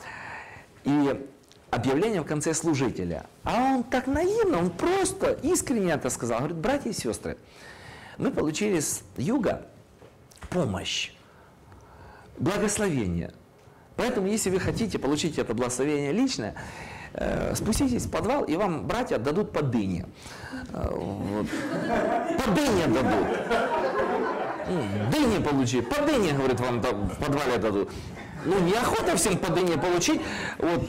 и объявление в конце служителя. А он так наивно, он просто искренне это сказал. Говорит, братья и сестры, мы получили с юга помощь, благословение. Поэтому, если вы хотите получить это благословение личное, э, спуститесь в подвал, и вам братья дадут по дыне. Э, вот. По дыне дадут. Дыни получи, по дыне, говорит, вам в подвале дадут. Ну, неохота всем по дыне получить. Вот.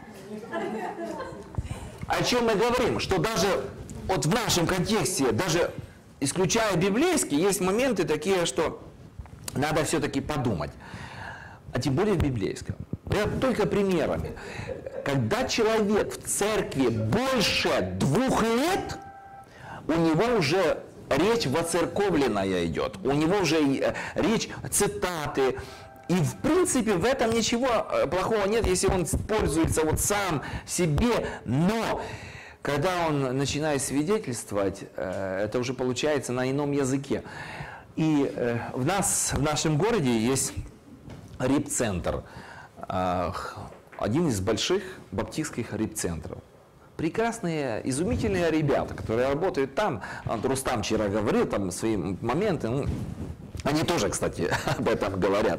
О чем мы говорим? Что даже вот в нашем контексте, даже исключая библейский, есть моменты такие, что надо все-таки подумать. А тем более в библейском. Я только примерами. Когда человек в церкви больше двух лет, у него уже речь воцерковленная идет, у него уже речь, цитаты. И в принципе в этом ничего плохого нет, если он пользуется вот сам себе. Но когда он начинает свидетельствовать, это уже получается на ином языке. И в нас, в нашем городе есть рип-центр, один из больших баптистских рип-центров. Прекрасные, изумительные ребята, которые работают там. Рустам вчера говорил там свои моменты. Ну, они тоже, кстати, об этом говорят.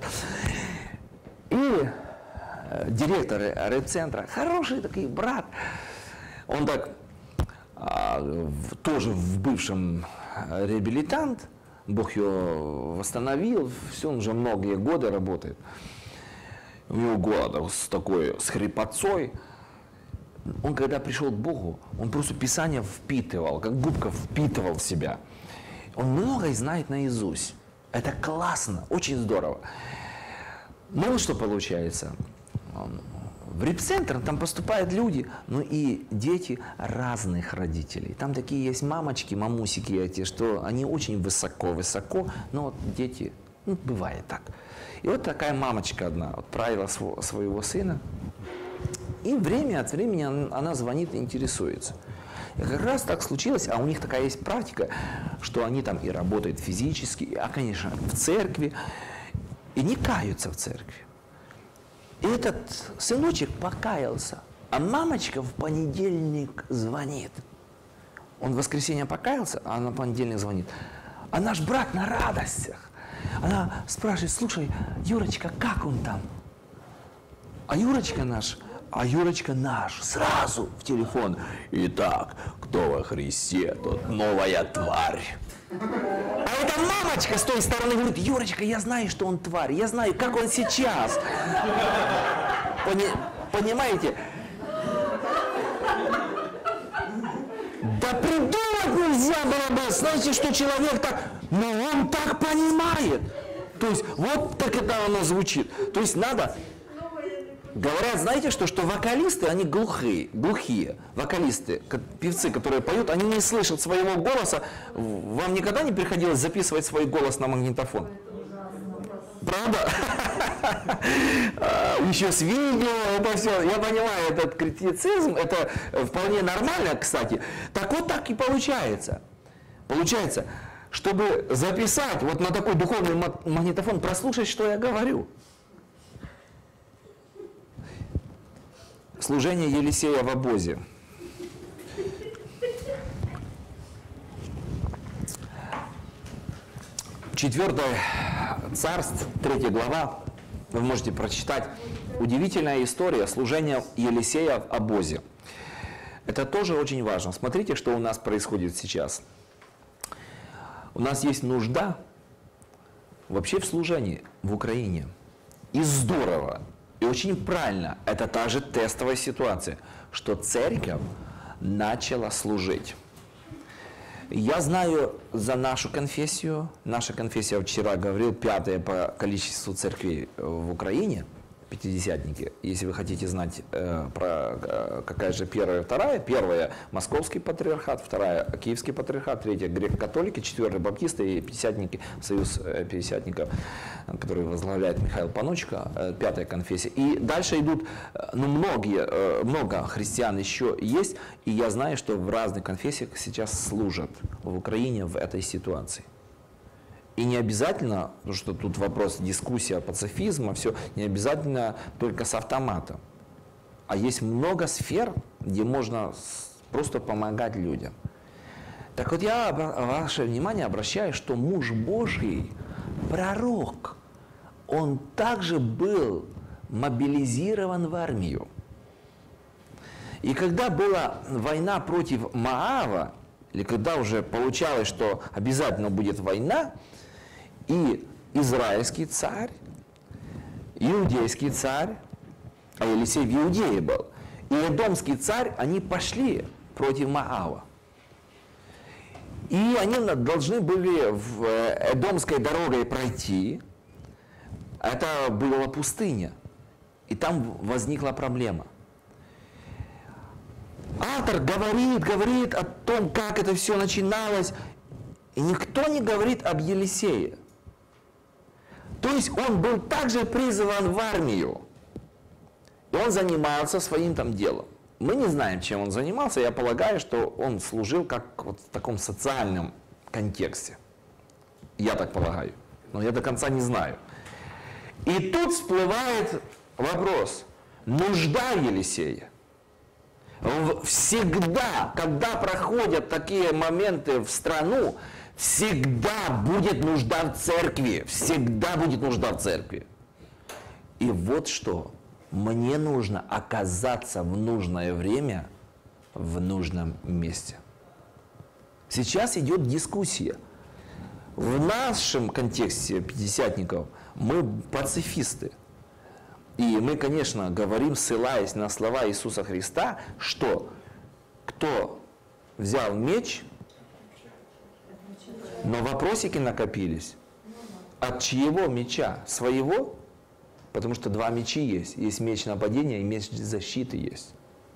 И директор рип-центра, хороший такой брат, он так а, тоже в бывшем реабилитант, Бог его восстановил, все, он уже многие годы работает. У него голос с такой, с хрипотцой. Он, когда пришел к Богу, он просто Писание впитывал, как губка впитывал в себя. Он многое знает наизусть. Это классно, очень здорово. Ну, что получается? В рип-центр там поступают люди, ну и дети разных родителей. Там такие есть мамочки, мамусики эти, что они очень высоко-высоко, но вот дети, ну, бывает так. И вот такая мамочка одна отправила сво, своего сына. И время от времени она звонит и интересуется. И как раз так случилось, а у них такая есть практика, что они там и работают физически, а, конечно, в церкви, и не каются в церкви. И этот сыночек покаялся, а мамочка в понедельник звонит. Он в воскресенье покаялся, а на понедельник звонит. А наш брат на радостях. Она спрашивает, слушай, Юрочка, как он там? А Юрочка наш, а Юрочка наш, сразу в телефон. Итак, кто во Христе, тот новая тварь. А эта мамочка с той стороны говорит, Юрочка, я знаю, что он тварь, я знаю, как он сейчас. Пони, понимаете? Да придумать нельзя было бы, знаете, что человек так, но он так понимает. То есть вот так это оно звучит. То есть надо... Говорят, знаете что, что вокалисты, они глухие, глухие. Вокалисты, певцы, которые поют, они не слышат своего голоса. Вам никогда не приходилось записывать свой голос на магнитофон? Правда? Еще с видео, это все. Я понимаю, этот критицизм, это вполне нормально, кстати. Так вот так и получается. Получается, чтобы записать вот на такой духовный магнитофон, прослушать, что я говорю. Служение Елисея в обозе. Четвертое царство, третья глава, вы можете прочитать. Удивительная история служения Елисея в обозе. Это тоже очень важно. Смотрите, что у нас происходит сейчас. У нас есть нужда вообще в служении в Украине. И здорово. И очень правильно, это та же тестовая ситуация, что церковь начала служить. Я знаю за нашу конфессию, наша конфессия, вчера говорил, пятая по количеству церквей в Украине, пятидесятники. Если вы хотите знать, э, про э, какая же первая и вторая, первая Московский патриархат, вторая Киевский патриархат, третья греко-католики, четвертая баптисты и пятидесятники, союз э, пятидесятников, который возглавляет Михаил Паночко, э, пятая конфессия. И дальше идут, ну, многие, э, много христиан еще есть, и я знаю, что в разных конфессиях сейчас служат в Украине в этой ситуации. И не обязательно, потому что тут вопрос, дискуссия пацифизма, все, не обязательно только с автоматом. А есть много сфер, где можно просто помогать людям. Так вот я ваше внимание обращаю, что муж Божий, пророк, он также был мобилизирован в армию. И когда была война против Моава, или когда уже получалось, что обязательно будет война, и израильский царь, иудейский царь, а Елисей в Иудее был, и эдомский царь, они пошли против Моава. И они должны были в эдомской дорогой пройти. Это была пустыня. И там возникла проблема. Автор говорит, говорит о том, как это все начиналось, и никто не говорит об Елисее. То есть он был также призван в армию, и он занимался своим там делом. Мы не знаем, чем он занимался, я полагаю, что он служил как вот в таком социальном контексте. Я так полагаю, но я до конца не знаю. И тут всплывает вопрос, нужда Елисея. Всегда, когда проходят такие моменты в страну, всегда будет нужда в церкви, всегда будет нужда в церкви. И вот что, мне нужно оказаться в нужное время, в нужном месте. Сейчас идет дискуссия. В нашем контексте пятидесятников мы пацифисты. И мы, конечно, говорим, ссылаясь на слова Иисуса Христа, что кто взял меч, но вопросики накопились. От чьего меча? Своего? Потому что два меча есть. Есть меч нападения и меч защиты есть.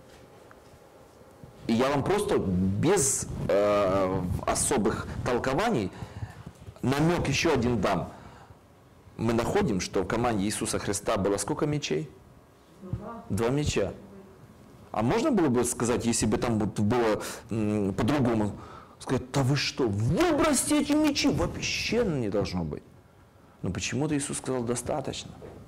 И я вам просто без э, особых толкований намек еще один дам. Мы находим, что в команде Иисуса Христа было сколько мечей? Два. Два меча. А можно было бы сказать, если бы там было м, по-другому, сказать, да вы что, выбросьте эти мечи, вообще не должно быть. Но почему-то Иисус сказал, достаточно.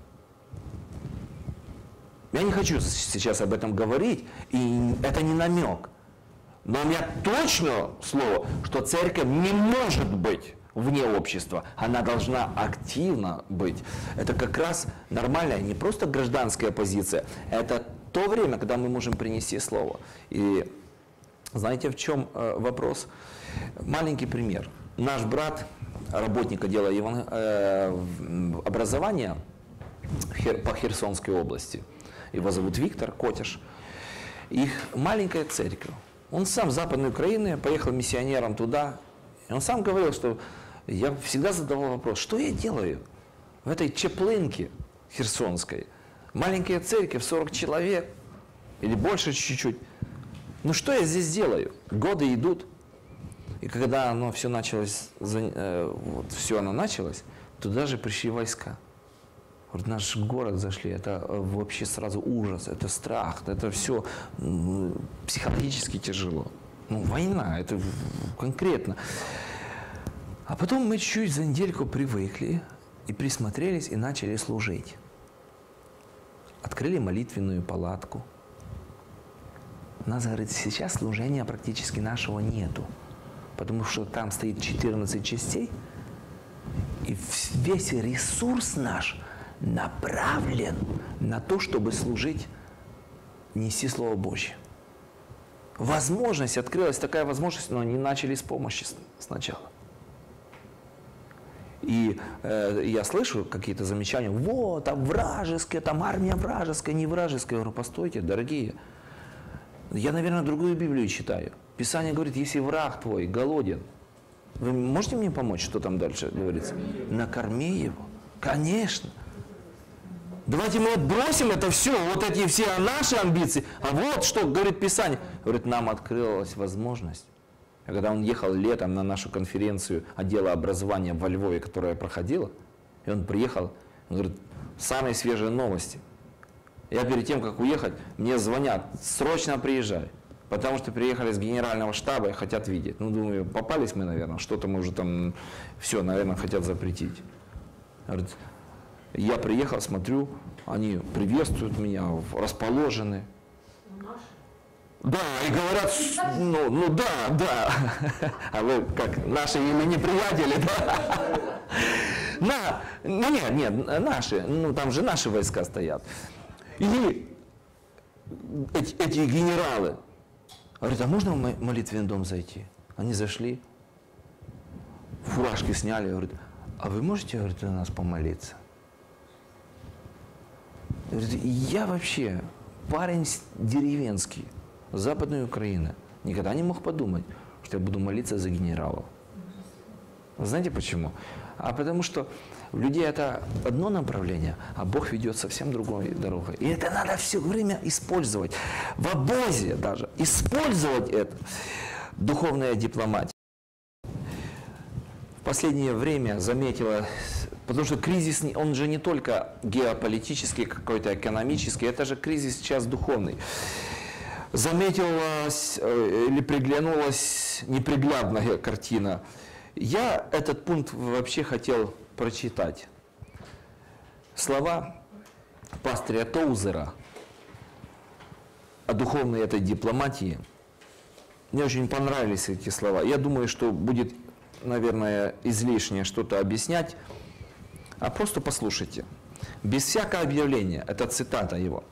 Я не хочу сейчас об этом говорить, и это не намек. Но у меня точно слово, что церковь не может быть вне общества, она должна активно быть. Это как раз нормальная, не просто гражданская позиция, это то время, когда мы можем принести слово. И знаете, в чем э, вопрос? Маленький пример. Наш брат, работник отдела еван... э, образования по Херсонской области, его зовут Виктор Котяш, их маленькая церковь. Он сам с Западной Украины поехал миссионером туда, и он сам говорил, что я всегда задавал вопрос, что я делаю в этой чеплынке херсонской? Маленькая церковь, сорок человек, или больше чуть-чуть. Ну что я здесь делаю? Годы идут. И когда оно все началось, вот все оно началось, туда же пришли войска. Вот наш город зашли, это вообще сразу ужас, это страх, это все психологически тяжело. Ну, война, это конкретно. А потом мы чуть за недельку привыкли и присмотрелись и начали служить. Открыли молитвенную палатку. У нас, говорит, сейчас служения практически нашего нету. Потому что там стоит четырнадцать частей, и весь ресурс наш направлен на то, чтобы служить, нести Слово Божье. Возможность, открылась такая возможность, но они начали с помощи сначала. И э, я слышу какие-то замечания, вот, там вражеская, там армия вражеская, не вражеская. Я говорю, постойте, дорогие, я, наверное, другую Библию читаю. Писание говорит, если враг твой голоден, вы можете мне помочь, что там дальше говорится? Накорми его. Конечно. Давайте мы отбросим это все, вот эти все наши амбиции. А вот что говорит Писание. Говорит, нам открылась возможность. А когда он ехал летом на нашу конференцию отдела образования во Львове, которая проходила, и он приехал, он говорит, самые свежие новости. Я перед тем, как уехать, мне звонят, срочно приезжай. Потому что приехали с генерального штаба и хотят видеть. Ну, думаю, попались мы, наверное, что-то мы уже там, все, наверное, хотят запретить. Говорит, я приехал, смотрю, они приветствуют меня, расположены. Да, и говорят, ну, ну да, да. А вы как, наши или неприятели, да? На, ну нет, нет, наши, ну там же наши войска стоят. И эти, эти генералы говорят, а можно в молитвенный дом зайти? Они зашли, фуражки сняли, говорят, а вы можете, говорит, на нас помолиться? Говорит, я вообще парень деревенский, Западной Украины, никогда не мог подумать, что я буду молиться за генералов. Вы знаете почему? А потому что у людей это одно направление, а Бог ведет совсем другой дорогой. И это надо все время использовать. В обозе даже. Использовать это. Духовная дипломатия. В последнее время заметила, потому что кризис, он же не только геополитический, какой-то экономический, это же кризис сейчас духовный. Заметилась или приглянулась неприглядная картина. Я этот пункт вообще хотел прочитать. Слова пастыря Тоузера о духовной этой дипломатии. Мне очень понравились эти слова. Я думаю, что будет, наверное, излишне что-то объяснять, а просто послушайте. Без всякого объявления, это цитата его,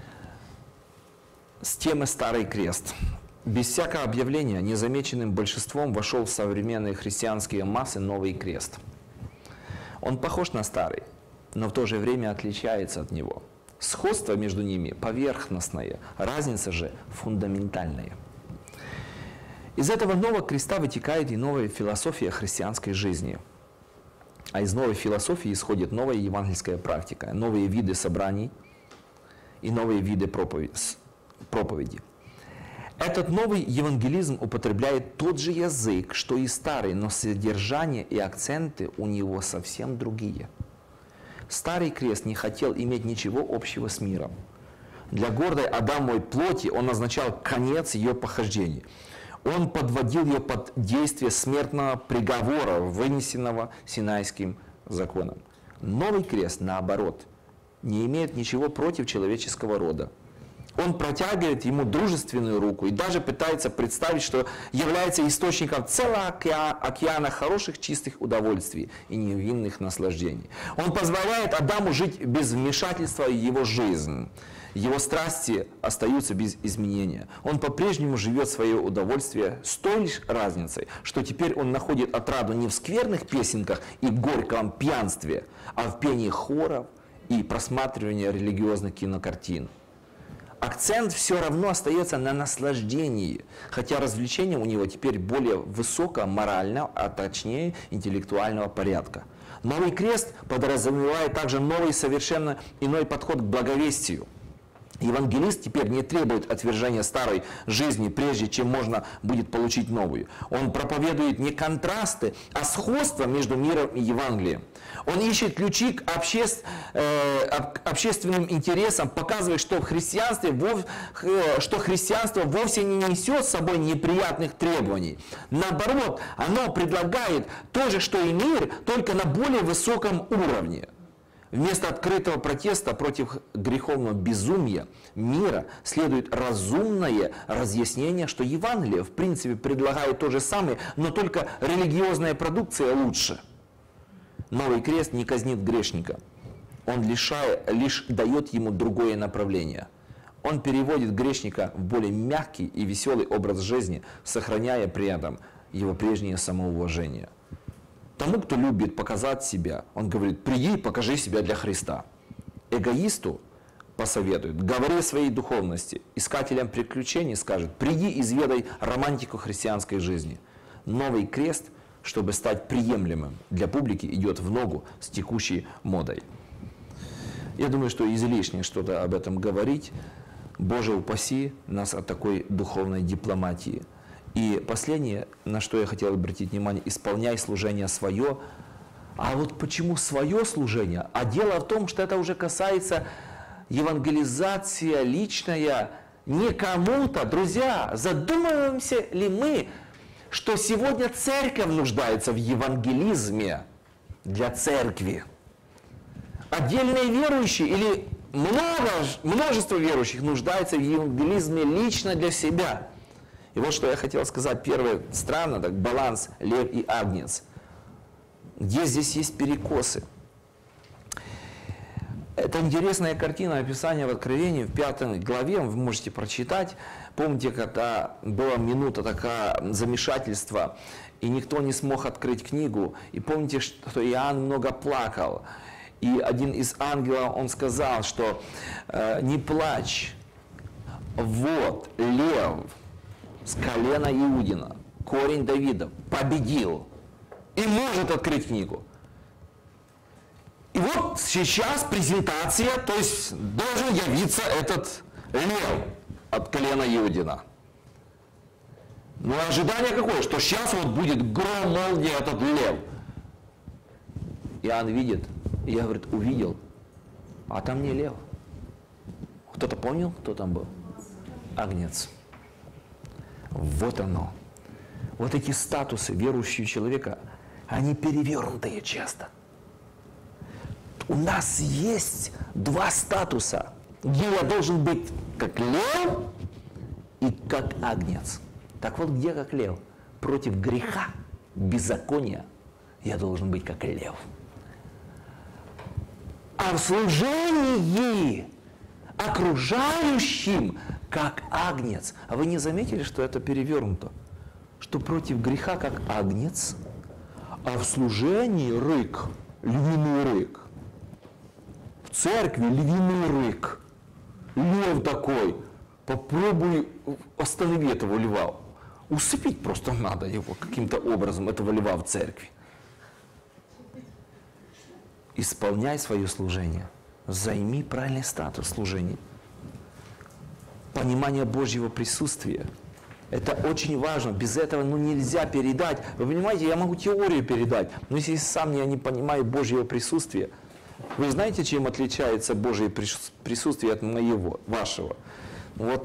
с темы «Старый крест». Без всякого объявления незамеченным большинством вошел в современные христианские массы новый крест. Он похож на старый, но в то же время отличается от него. Сходство между ними поверхностное, разница же фундаментальная. Из этого нового креста вытекает и новая философия христианской жизни. А из новой философии исходит новая евангельская практика, новые виды собраний и новые виды проповеди. Этот новый евангелизм употребляет тот же язык, что и старый, но содержание и акценты у него совсем другие. Старый крест не хотел иметь ничего общего с миром. Для гордой Адамовой плоти он означал конец ее похождений. Он подводил ее под действие смертного приговора, вынесенного Синайским законом. Новый крест, наоборот, не имеет ничего против человеческого рода. Он протягивает ему дружественную руку и даже пытается представить, что является источником целого океана хороших, чистых удовольствий и невинных наслаждений. Он позволяет Адаму жить без вмешательства в его жизнь. Его страсти остаются без изменения. Он по-прежнему живет свое удовольствие с той лишь разницей, что теперь он находит отраду не в скверных песенках и горьком пьянстве, а в пении хоров и просматривании религиозных кинокартин. Акцент все равно остается на наслаждении, хотя развлечение у него теперь более высокого морального, а точнее интеллектуального порядка. Новый крест подразумевает также новый, совершенно иной подход к благовестию. Евангелист теперь не требует отвержения старой жизни, прежде чем можно будет получить новую. Он проповедует не контрасты, а сходство между миром и Евангелием. Он ищет ключи к обще... э, общественным интересам, показывает, что, в христианстве вов... что христианство вовсе не несет с собой неприятных требований. Наоборот, оно предлагает то же, что и мир, только на более высоком уровне. Вместо открытого протеста против греховного безумия мира следует разумное разъяснение, что Евангелие в принципе предлагает то же самое, но только религиозная продукция лучше. Новый крест не казнит грешника, он лишает, лишь дает ему другое направление. Он переводит грешника в более мягкий и веселый образ жизни, сохраняя при этом его прежнее самоуважение. Тому, кто любит показать себя, он говорит: приди и покажи себя для Христа. Эгоисту посоветует: говори о своей духовности. Искателям приключений скажет: приди и изведай романтику христианской жизни. Новый крест, чтобы стать приемлемым для публики, идет в ногу с текущей модой. Я думаю, что излишне что-то об этом говорить. Боже упаси нас от такой духовной дипломатии. И последнее, на что я хотел обратить внимание: исполняй служение свое. А вот почему свое служение? А дело в том, что это уже касается евангелизации личная не кому-то. Друзья, задумываемся ли мы, что сегодня церковь нуждается в евангелизме для церкви? Отдельные верующие или много, множество верующих нуждается в евангелизме лично для себя. И вот что я хотел сказать. Первое, странно, так, баланс лев и агнец. Где здесь есть перекосы? Это интересная картина описания в Откровении, в пятой главе, вы можете прочитать. Помните, когда была минута такая замешательства, и никто не смог открыть книгу. И помните, что Иоанн много плакал. И один из ангелов, он сказал, что э, не плачь, вот лев с колена Иудина, корень Давида, победил и может открыть книгу. И вот сейчас презентация, то есть должен явиться этот лев от колена Иудина. Но ожидание какое? Что сейчас вот будет гром, молния, этот лев. Иоанн видит, и я, говорит, увидел, а там не лев. Кто-то понял, кто там был? Агнец. Вот оно. Вот эти статусы верующего человека, они перевернутые часто. У нас есть два статуса, где я должен быть как лев и как агнец. Так вот, где как лев? Против греха, беззакония я должен быть как лев. А в служении окружающим как агнец. А вы не заметили, что это перевернуто? Что против греха как агнец, а в служении рык, львиный рык. В церкви львиный рык. Лев такой. Попробуй останови этого льва. Усыпить просто надо его каким-то образом, этого льва в церкви. Исполняй свое служение. Займи правильный статус служения. Понимание Божьего присутствия. Это очень важно. Без этого ну, нельзя передать. Вы понимаете, я могу теорию передать, но если сам я не понимаю Божьего присутствия, вы знаете, чем отличается Божье присутствие от моего, вашего? Вот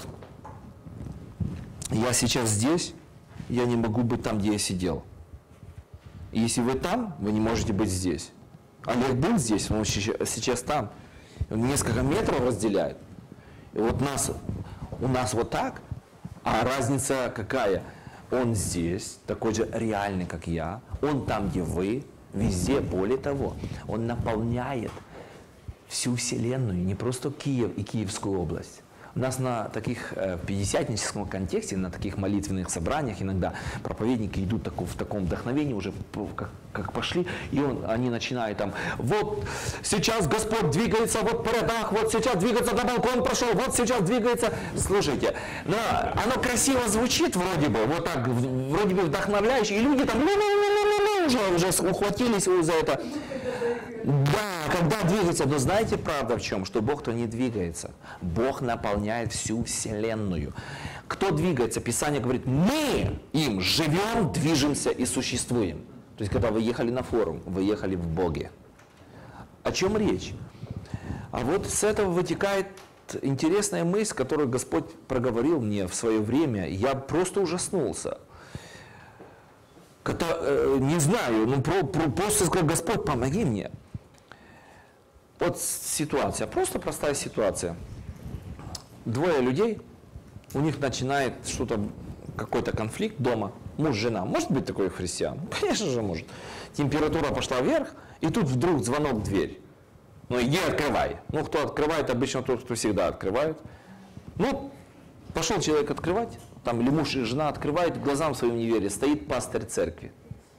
я сейчас здесь, я не могу быть там, где я сидел. И если вы там, вы не можете быть здесь. Олег был здесь, он сейчас там. Он несколько метров разделяет. И вот нас У нас вот так, а разница какая? Он здесь, такой же реальный, как я, он там, где вы, везде. Более того, он наполняет всю Вселенную, не просто Киев и Киевскую область. У нас на таких в пятидесятническом контексте, на таких молитвенных собраниях иногда проповедники идут таку, в таком вдохновении уже как, как пошли, и он, они начинают там, вот сейчас Господь двигается вот по рядах, вот сейчас двигается на балкон прошел, вот сейчас двигается. Слушайте, но оно красиво звучит вроде бы, вот так, вроде бы вдохновляюще, и люди там уже, уже ухватились за это. Да, когда двигается, но знаете, правда в чем? Что Бог-то не двигается. Бог наполняет всю Вселенную. Кто двигается? Писание говорит, мы им живем, движемся и существуем. То есть, когда вы ехали на форум, вы ехали в Боге. О чем речь? А вот с этого вытекает интересная мысль, которую Господь проговорил мне в свое время. Я просто ужаснулся. Когда, э, не знаю, ну про, про, просто сказал, Господь, помоги мне. Вот ситуация, просто простая ситуация. Двое людей, у них начинает что-то, какой-то конфликт дома, муж, жена. Может быть такой христиан? Конечно же может. Температура пошла вверх, и тут вдруг звонок в дверь. Ну иди открывай. Ну кто открывает, обычно тот, кто всегда открывает. Ну, пошел человек открывать, там или муж и жена открывают, глазам своим не веря, стоит пастырь церкви.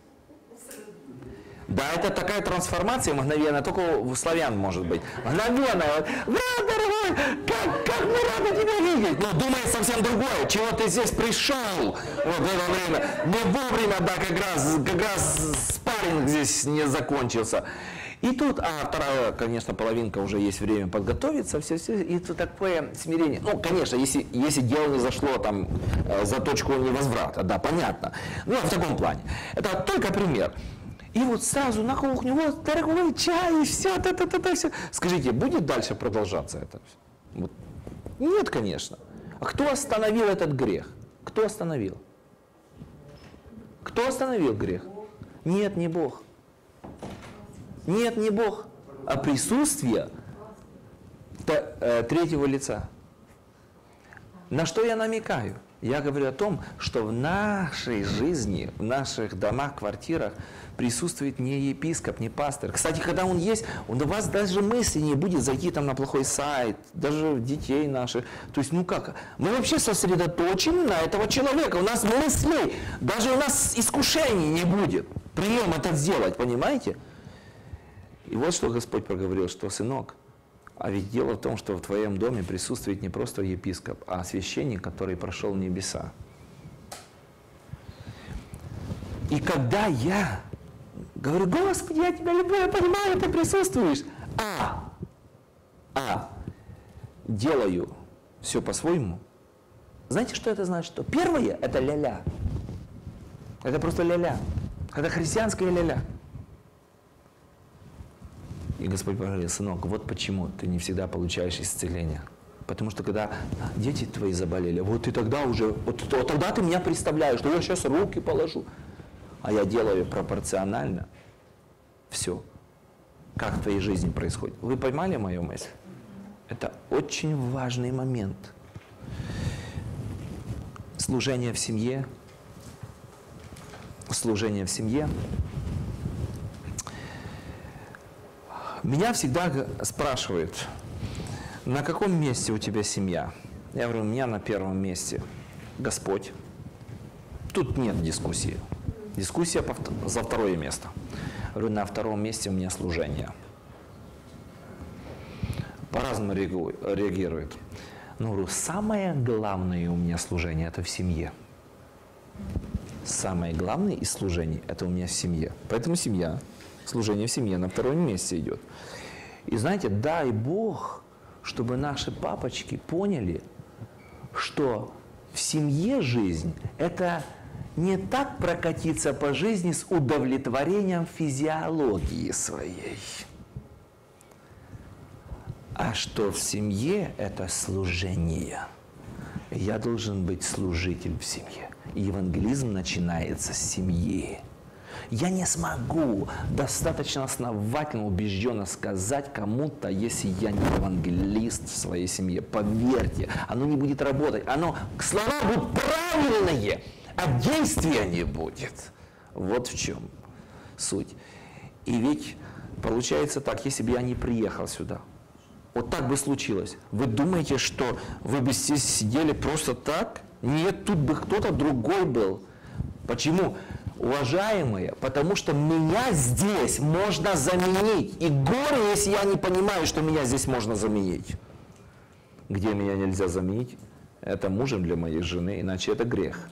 Да, это такая трансформация мгновенная, только у славян может быть. Мгновенная. Брат дорогой, как, как мы рады тебя видеть. Но думает совсем другое. Чего ты здесь пришел? Вот в это время. Не вовремя, да, как раз, как раз спарринг здесь не закончился. И тут, а вторая, конечно, половинка уже есть время подготовиться, все, все, и тут такое смирение. Ну, конечно, если, если дело не зашло там за точку невозврата, да, понятно. Ну, в таком плане. Это только пример. И вот сразу на кухню, вот, дорогой чай, и все, та-та-та-та, все. Скажите, будет дальше продолжаться это? Вот. Нет, конечно. А кто остановил этот грех? Кто остановил? Кто остановил грех? Нет, не Бог. Нет, не Бог, а присутствие третьего лица. На что я намекаю? Я говорю о том, что в нашей жизни, в наших домах, квартирах присутствует не епископ, не пастор. Кстати, когда он есть, он, у вас даже мысли не будет зайти там на плохой сайт, даже детей наших. То есть, ну как, мы вообще сосредоточены на этого человека. У нас мыслей, даже у нас искушений не будет. Прием это сделать, понимаете? И вот что Господь проговорил, что, сынок, а ведь дело в том, что в твоем доме присутствует не просто епископ, а священник, который прошел небеса. И когда я говорю, Господи, я тебя люблю, я понимаю, ты присутствуешь, а, а делаю все по-своему, знаете, что это значит? Что первое – это ля-ля. Это просто ля-ля. Это христианское ля-ля. И Господь говорил, сынок, вот почему ты не всегда получаешь исцеление. Потому что когда дети твои заболели, вот ты тогда уже, вот, вот тогда ты меня представляешь, что я сейчас руки положу. А я делаю пропорционально все, как в твоей жизни происходит. Вы поймали мою мысль? Это очень важный момент. Служение в семье, служение в семье. Меня всегда спрашивают, на каком месте у тебя семья? Я говорю, у меня на первом месте Господь. Тут нет дискуссии. Дискуссия за второе место. Я говорю, на втором месте у меня служение. По-разному реагирует. Но говорю, самое главное у меня служение – это в семье. Самое главное из служений – это у меня в семье. Поэтому семья. Служение в семье на втором месте идет. И знаете, дай Бог, чтобы наши папочки поняли, что в семье жизнь – это не так прокатиться по жизни с удовлетворением физиологии своей, а что в семье – это служение. Я должен быть служитель в семье. И евангелизм начинается с семьи. Я не смогу достаточно основательно, убежденно сказать кому-то, если я не евангелист в своей семье. Поверьте, оно не будет работать. Оно, слова будут правильные, а действия не будет. Вот в чем суть. И ведь получается так, если бы я не приехал сюда, вот так бы случилось. Вы думаете, что вы бы здесь сидели просто так? Нет, тут бы кто-то другой был. Почему? Уважаемые, потому что меня здесь можно заменить. И горе, если я не понимаю, что меня здесь можно заменить. Где меня нельзя заменить? Это мужем для моей жены, иначе это грех.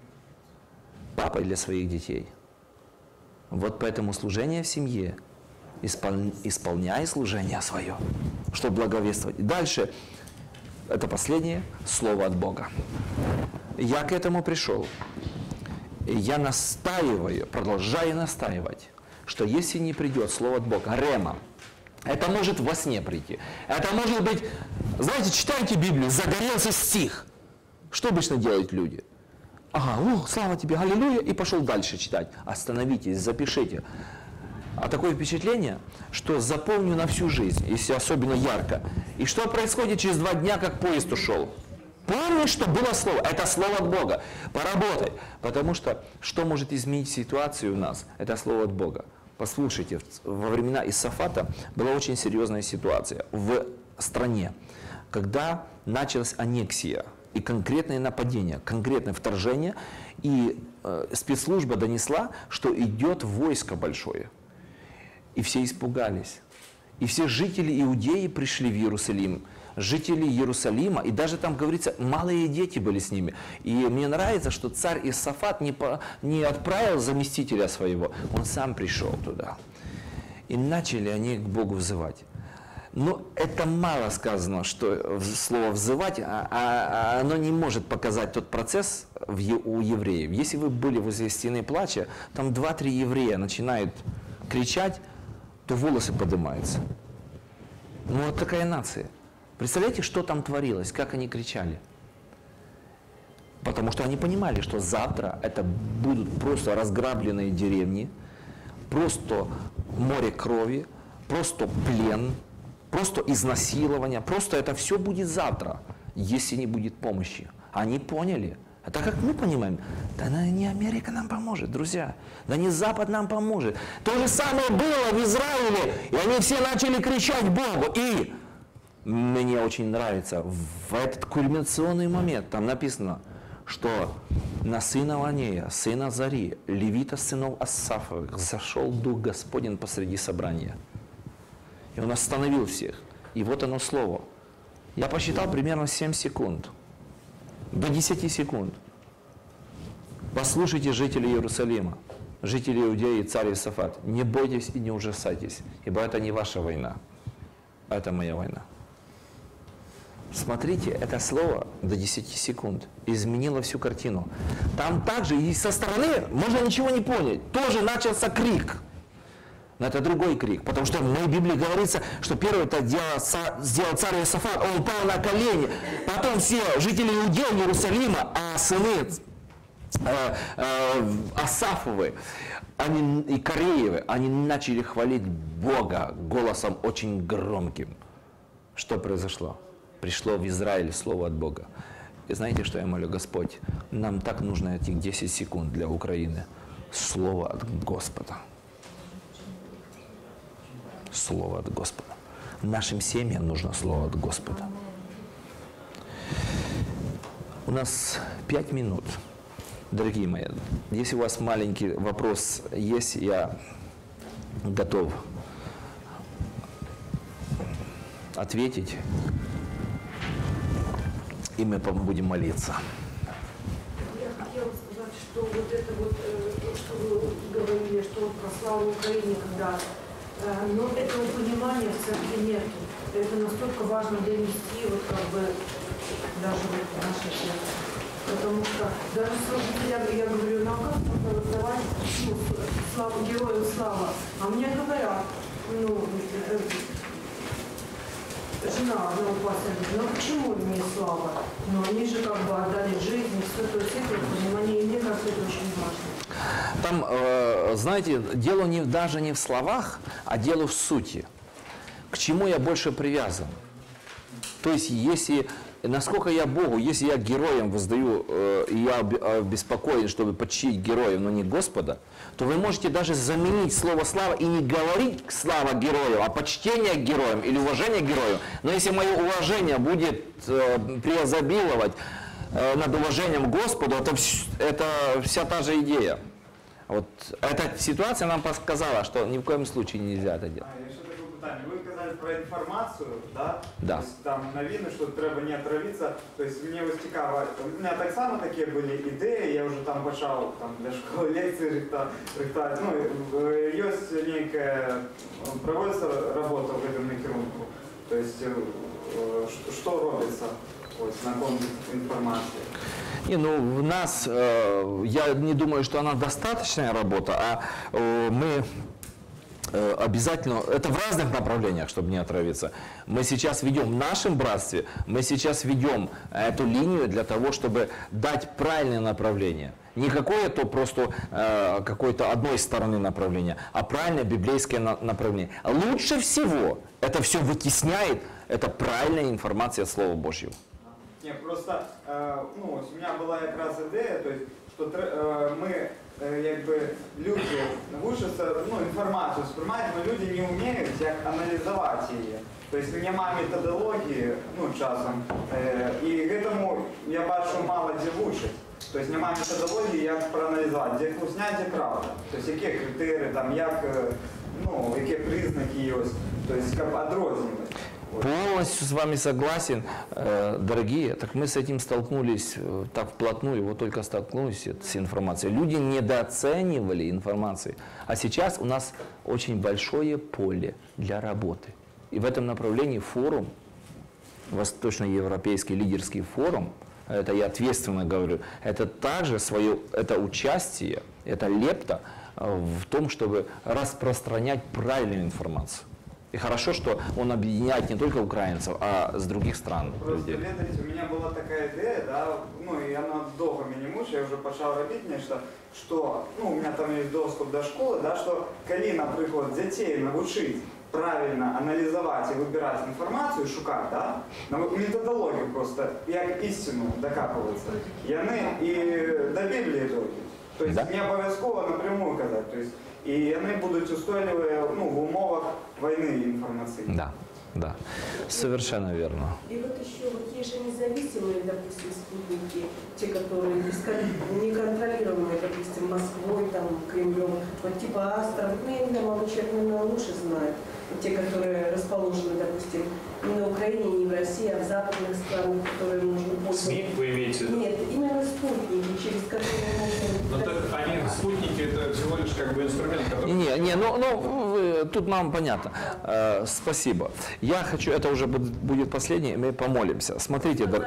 Папой для своих детей. Вот поэтому служение в семье, исполь... исполняй служение свое, чтобы благовествовать. И дальше, это последнее слово от Бога. Я к этому пришел. И я настаиваю, продолжаю настаивать, что если не придет слово от Бога, рема, это может во сне прийти. Это может быть, знаете, читайте Библию, загорелся стих. Что обычно делают люди? Ага, о, слава тебе, аллилуйя, и пошел дальше читать. Остановитесь, запишите. А такое впечатление, что запомню на всю жизнь, если особенно ярко. И что происходит через два дня, как поезд ушел? Помни, что было слово. Это слово от Бога. Поработай. Потому что что может изменить ситуацию у нас? Это слово от Бога. Послушайте, во времена Иосафата была очень серьезная ситуация в стране, когда началась аннексия и конкретное нападение, конкретное вторжение, и э, спецслужба донесла, что идет войско большое. И все испугались. И все жители Иудеи пришли в Иерусалим. Жители Иерусалима, и даже там, говорится, малые дети были с ними. И мне нравится, что царь Иосафат не, по, не отправил заместителя своего, он сам пришел туда. И начали они к Богу взывать. Но это мало сказано, что слово «взывать», а, а оно не может показать тот процесс в, у евреев. Если вы были возле стены плача, там два-три еврея начинают кричать, то волосы поднимаются. Ну вот такая нация. Представляете, что там творилось, как они кричали? Потому что они понимали, что завтра это будут просто разграбленные деревни, просто море крови, просто плен, просто изнасилование, просто это все будет завтра, если не будет помощи. Они поняли. Это как мы понимаем, да не Америка нам поможет, друзья, да не Запад нам поможет. То же самое было в Израиле, и они все начали кричать Богу. И мне очень нравится, в этот кульминационный момент, там написано, что на сына Ванея, сына Зари, левита сынов Ассафовых, зашел Дух Господень посреди собрания. И он остановил всех. И вот оно слово. Я посчитал примерно семь секунд. До десяти секунд. Послушайте, жители Иерусалима, жители Иудеи, царь Иосафат, не бойтесь и не ужасайтесь, ибо это не ваша война, а это моя война. Смотрите, это слово до десяти секунд изменило всю картину. Там также и со стороны можно ничего не понять. Тоже начался крик. Но это другой крик, потому что в моей Библии говорится, что первый это сделал царь Иосафат, он упал на колени. Потом все жители Иудеи, Иерусалима, а сыны э, э, Асафовы они, и Кореевы, они начали хвалить Бога голосом очень громким. Что произошло? Пришло в Израиль слово от Бога. И знаете, что я молю, Господь? Нам так нужно этих десять секунд для Украины. Слово от Господа. Слово от Господа. Нашим семьям нужно слово от Господа. У нас пять минут. Дорогие мои, если у вас маленький вопрос есть, я готов ответить. И мы будем молиться. Я хотела сказать, что вот это вот, то, что вы говорили, что про славу Украине, когда, но этого понимания в церкви нет. Это настолько важно донести, вот как бы, даже вот в наше сердце. Потому что даже служители, я говорю, нам как можно выдавать ну, славу, героям слава. А мне говорят, ну, жена одного пастора говорит, ну почему им не слава? Но они же как бы отдали жизнь, все, то есть это понимание, и мне кажется, это очень важно. Там, э, знаете, дело не, даже не в словах, а дело в сути. К чему я больше привязан? То есть, если, насколько я Богу, если я героям воздаю, э, и я обеспокоен, чтобы почтить героев, но не Господа, то вы можете даже заменить слово «слава» и не говорить «слава герою», а почтение к героям или уважение к герою. Но если мое уважение будет э, преизобиловать э, над уважением к Господу, это, это вся та же идея. Вот эта ситуация нам подсказала, что ни в коем случае нельзя это делать. А, я ще таке питання. Ви казали про інформацію, да? Да. Тобто, там новини, що треба не отравитися. Тобто мені ось цікаво, у мене так само такі були ідеї, я вже там почав там, для школи лекції рихтувати. Ну, є некая, проводиться робота в цьому керунку. Тобто, що робиться ось, на конкурс інформації? Не, ну, у нас, э, я не думаю, что она достаточная работа, а э, мы э, обязательно, это в разных направлениях, чтобы не отравиться. Мы сейчас ведем в нашем братстве, мы сейчас ведем эту линию для того, чтобы дать правильное направление. Не какое-то просто э, какой-то одной стороны направления, а правильное библейское на направление. Лучше всего это все вытесняет, это правильная информация от Слова Божьего. Ні, просто е, ну, ось у мене була якраз ідея, то есть, що е, ми, е, якби, люди вчаться, ну, інформацію сприймають, але люди не вміють, як аналізувати її. Тобто немає методології, ну, часом, е, і этому, я бачу, мало де вчать. Тобто немає методології, як проаналізувати, де вкусня, де правда. Тобто які критерії, там, як, ну, які признаки є, тобто, як відрознювати. Полностью с вами согласен, э, дорогие. Так мы с этим столкнулись э, так вплотную, вот только столкнулись с информацией. Люди недооценивали информацию. А сейчас у нас очень большое поле для работы. И в этом направлении форум, Восточноевропейский лидерский форум, это я ответственно говорю, это также свое, это участие, это лепта в том, чтобы распространять правильную информацию. И хорошо, что он объединяет не только украинцев, а с других стран Просто, людей. у меня была такая идея, да, ну и она долго меня мучила, я уже почал робить нечто, что, ну, у меня там есть доступ до школы, да, что коли, например, детей научить правильно анализовать и выбирать информацию, шукать, да, методологию просто, как истину докапываться, и они и до Библии дойдут. То есть да? не обов'язково напрямую казать, то есть, и они будут устойчивы, ну, в умовах войны информации. Да, да, совершенно верно. И вот еще вот есть же независимые, допустим, спутники, те, которые не контролируемые, допустим, Москвой, там, Кремлем, вот типа Астра, ну, я не знаю, молодой человек, наверное, лучше знает. Вот те, которые расположены, допустим, не на Украине, не в России, а в западных странах, которые нужно пользоваться. СМИ вы имеете в виду? Нет, именно спутники, через которые можно... Ну так они, спутники, это всего лишь как бы инструмент, который... Не, не, ну, ну вы, тут нам понятно. Э, спасибо. Я хочу, это уже будет, будет последнее, мы помолимся. Смотрите, дор...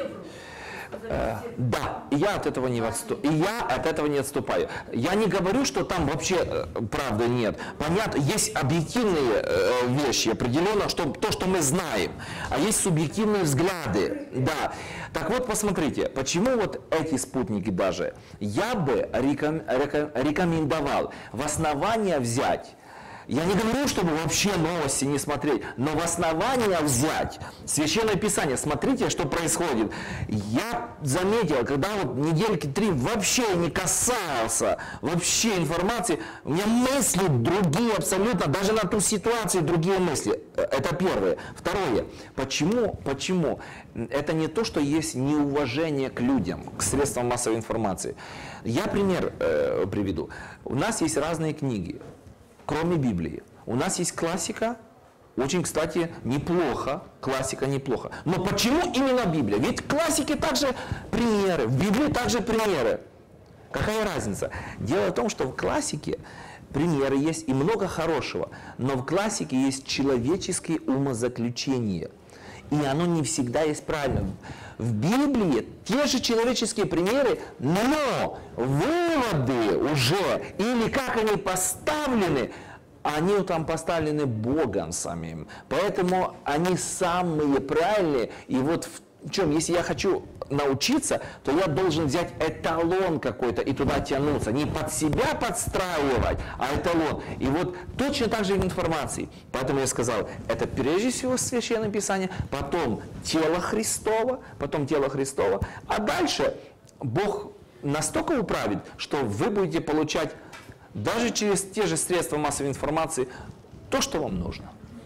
Э, да, и я от этого не отступаю. И я от этого не отступаю. Я не говорю, что там вообще э, правды нет. Понятно, есть объективные э, вещи, определенно, что, то, что мы знаем, а есть субъективные взгляды. Да. Так вот, посмотрите, почему вот эти спутники даже я бы реком, реком, рекомендовал в основание взять. Я не говорю, чтобы вообще новости не смотреть, но в основание взять Священное Писание, смотрите, что происходит. Я заметил, когда вот недельки три вообще не касался вообще информации, у меня мысли другие абсолютно, даже на ту ситуацию другие мысли. Это первое. Второе. Почему? Почему? Это не то, что есть неуважение к людям, к средствам массовой информации. Я пример э, приведу. У нас есть разные книги. Кроме Библии. У нас есть классика, очень, кстати, неплохо, классика неплохо. Но почему именно Библия? Ведь в классике также примеры, в Библии также примеры. Какая разница? Дело в том, что в классике примеры есть и много хорошего, но в классике есть человеческие умозаключения. И оно не всегда есть правильным. В Библии те же человеческие примеры, но выводы уже, или как они поставлены, они там поставлены Богом самим. Поэтому они самые правильные. И вот в чем, если я хочу научиться, то я должен взять эталон какой-то и туда тянуться. Не под себя подстраивать, а эталон. И вот точно так же в информации. Поэтому я сказал, это прежде всего Священное Писание, потом тело Христово, потом тело Христово, а дальше Бог настолько управит, что вы будете получать даже через те же средства массовой информации то, что вам нужно.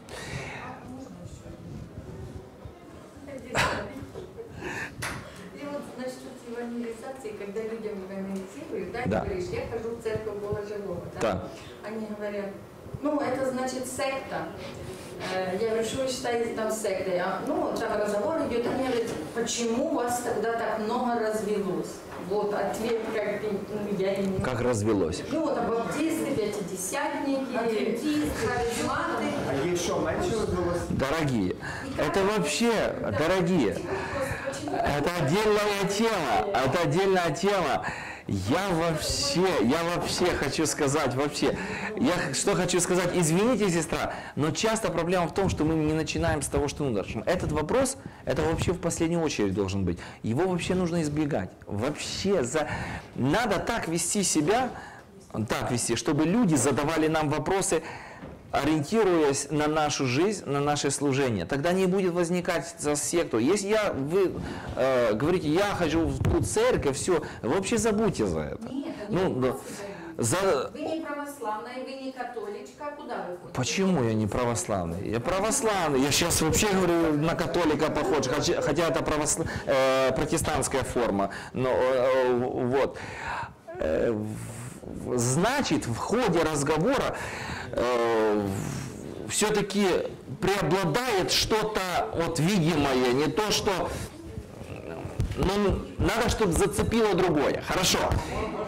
И вот насчет евангелизации, когда людям евангелизируют, да, Да. говоришь, я хожу в церковь Бога Живого, да? Да. Они говорят, ну, это значит секта. Э, Я говорю, что вы считаете там сектой? А, ну, там разговор идет, они говорят, почему у вас тогда так много развелось? Вот ответ, как бы, ну, я и не... Как развелось. Ну, вот, а баптисты, пятидесятники, адвентисты, харизматы. А есть что, меньше развелось? Дорогие, это вообще, дорогие, это отдельная тема, это отдельная тема. Я вообще, я вообще хочу сказать, вообще, я что хочу сказать, извините, сестра, но часто проблема в том, что мы не начинаем с того, что нужно. Этот вопрос, это вообще в последнюю очередь должен быть. Его вообще нужно избегать. Вообще, за... надо так вести себя, так вести, чтобы люди задавали нам вопросы, ориентируясь на нашу жизнь, на наше служение. Тогда не будет возникать за секту. Если я, вы э, говорите, я хожу в ту церковь, все, вообще забудьте за это. Нет, Ну, они да. За... Вы не православная, вы не католичка, куда вы ходите? Почему я не православный? Я православный. Я сейчас вообще говорю на католика похож, хотя, хотя это православ... э, протестантская форма. Но э, вот. Э, в- значит, в ходе разговора э, все-таки преобладает что-то вот видимое, не то, что... Ну, надо, чтобы зацепило другое. Хорошо.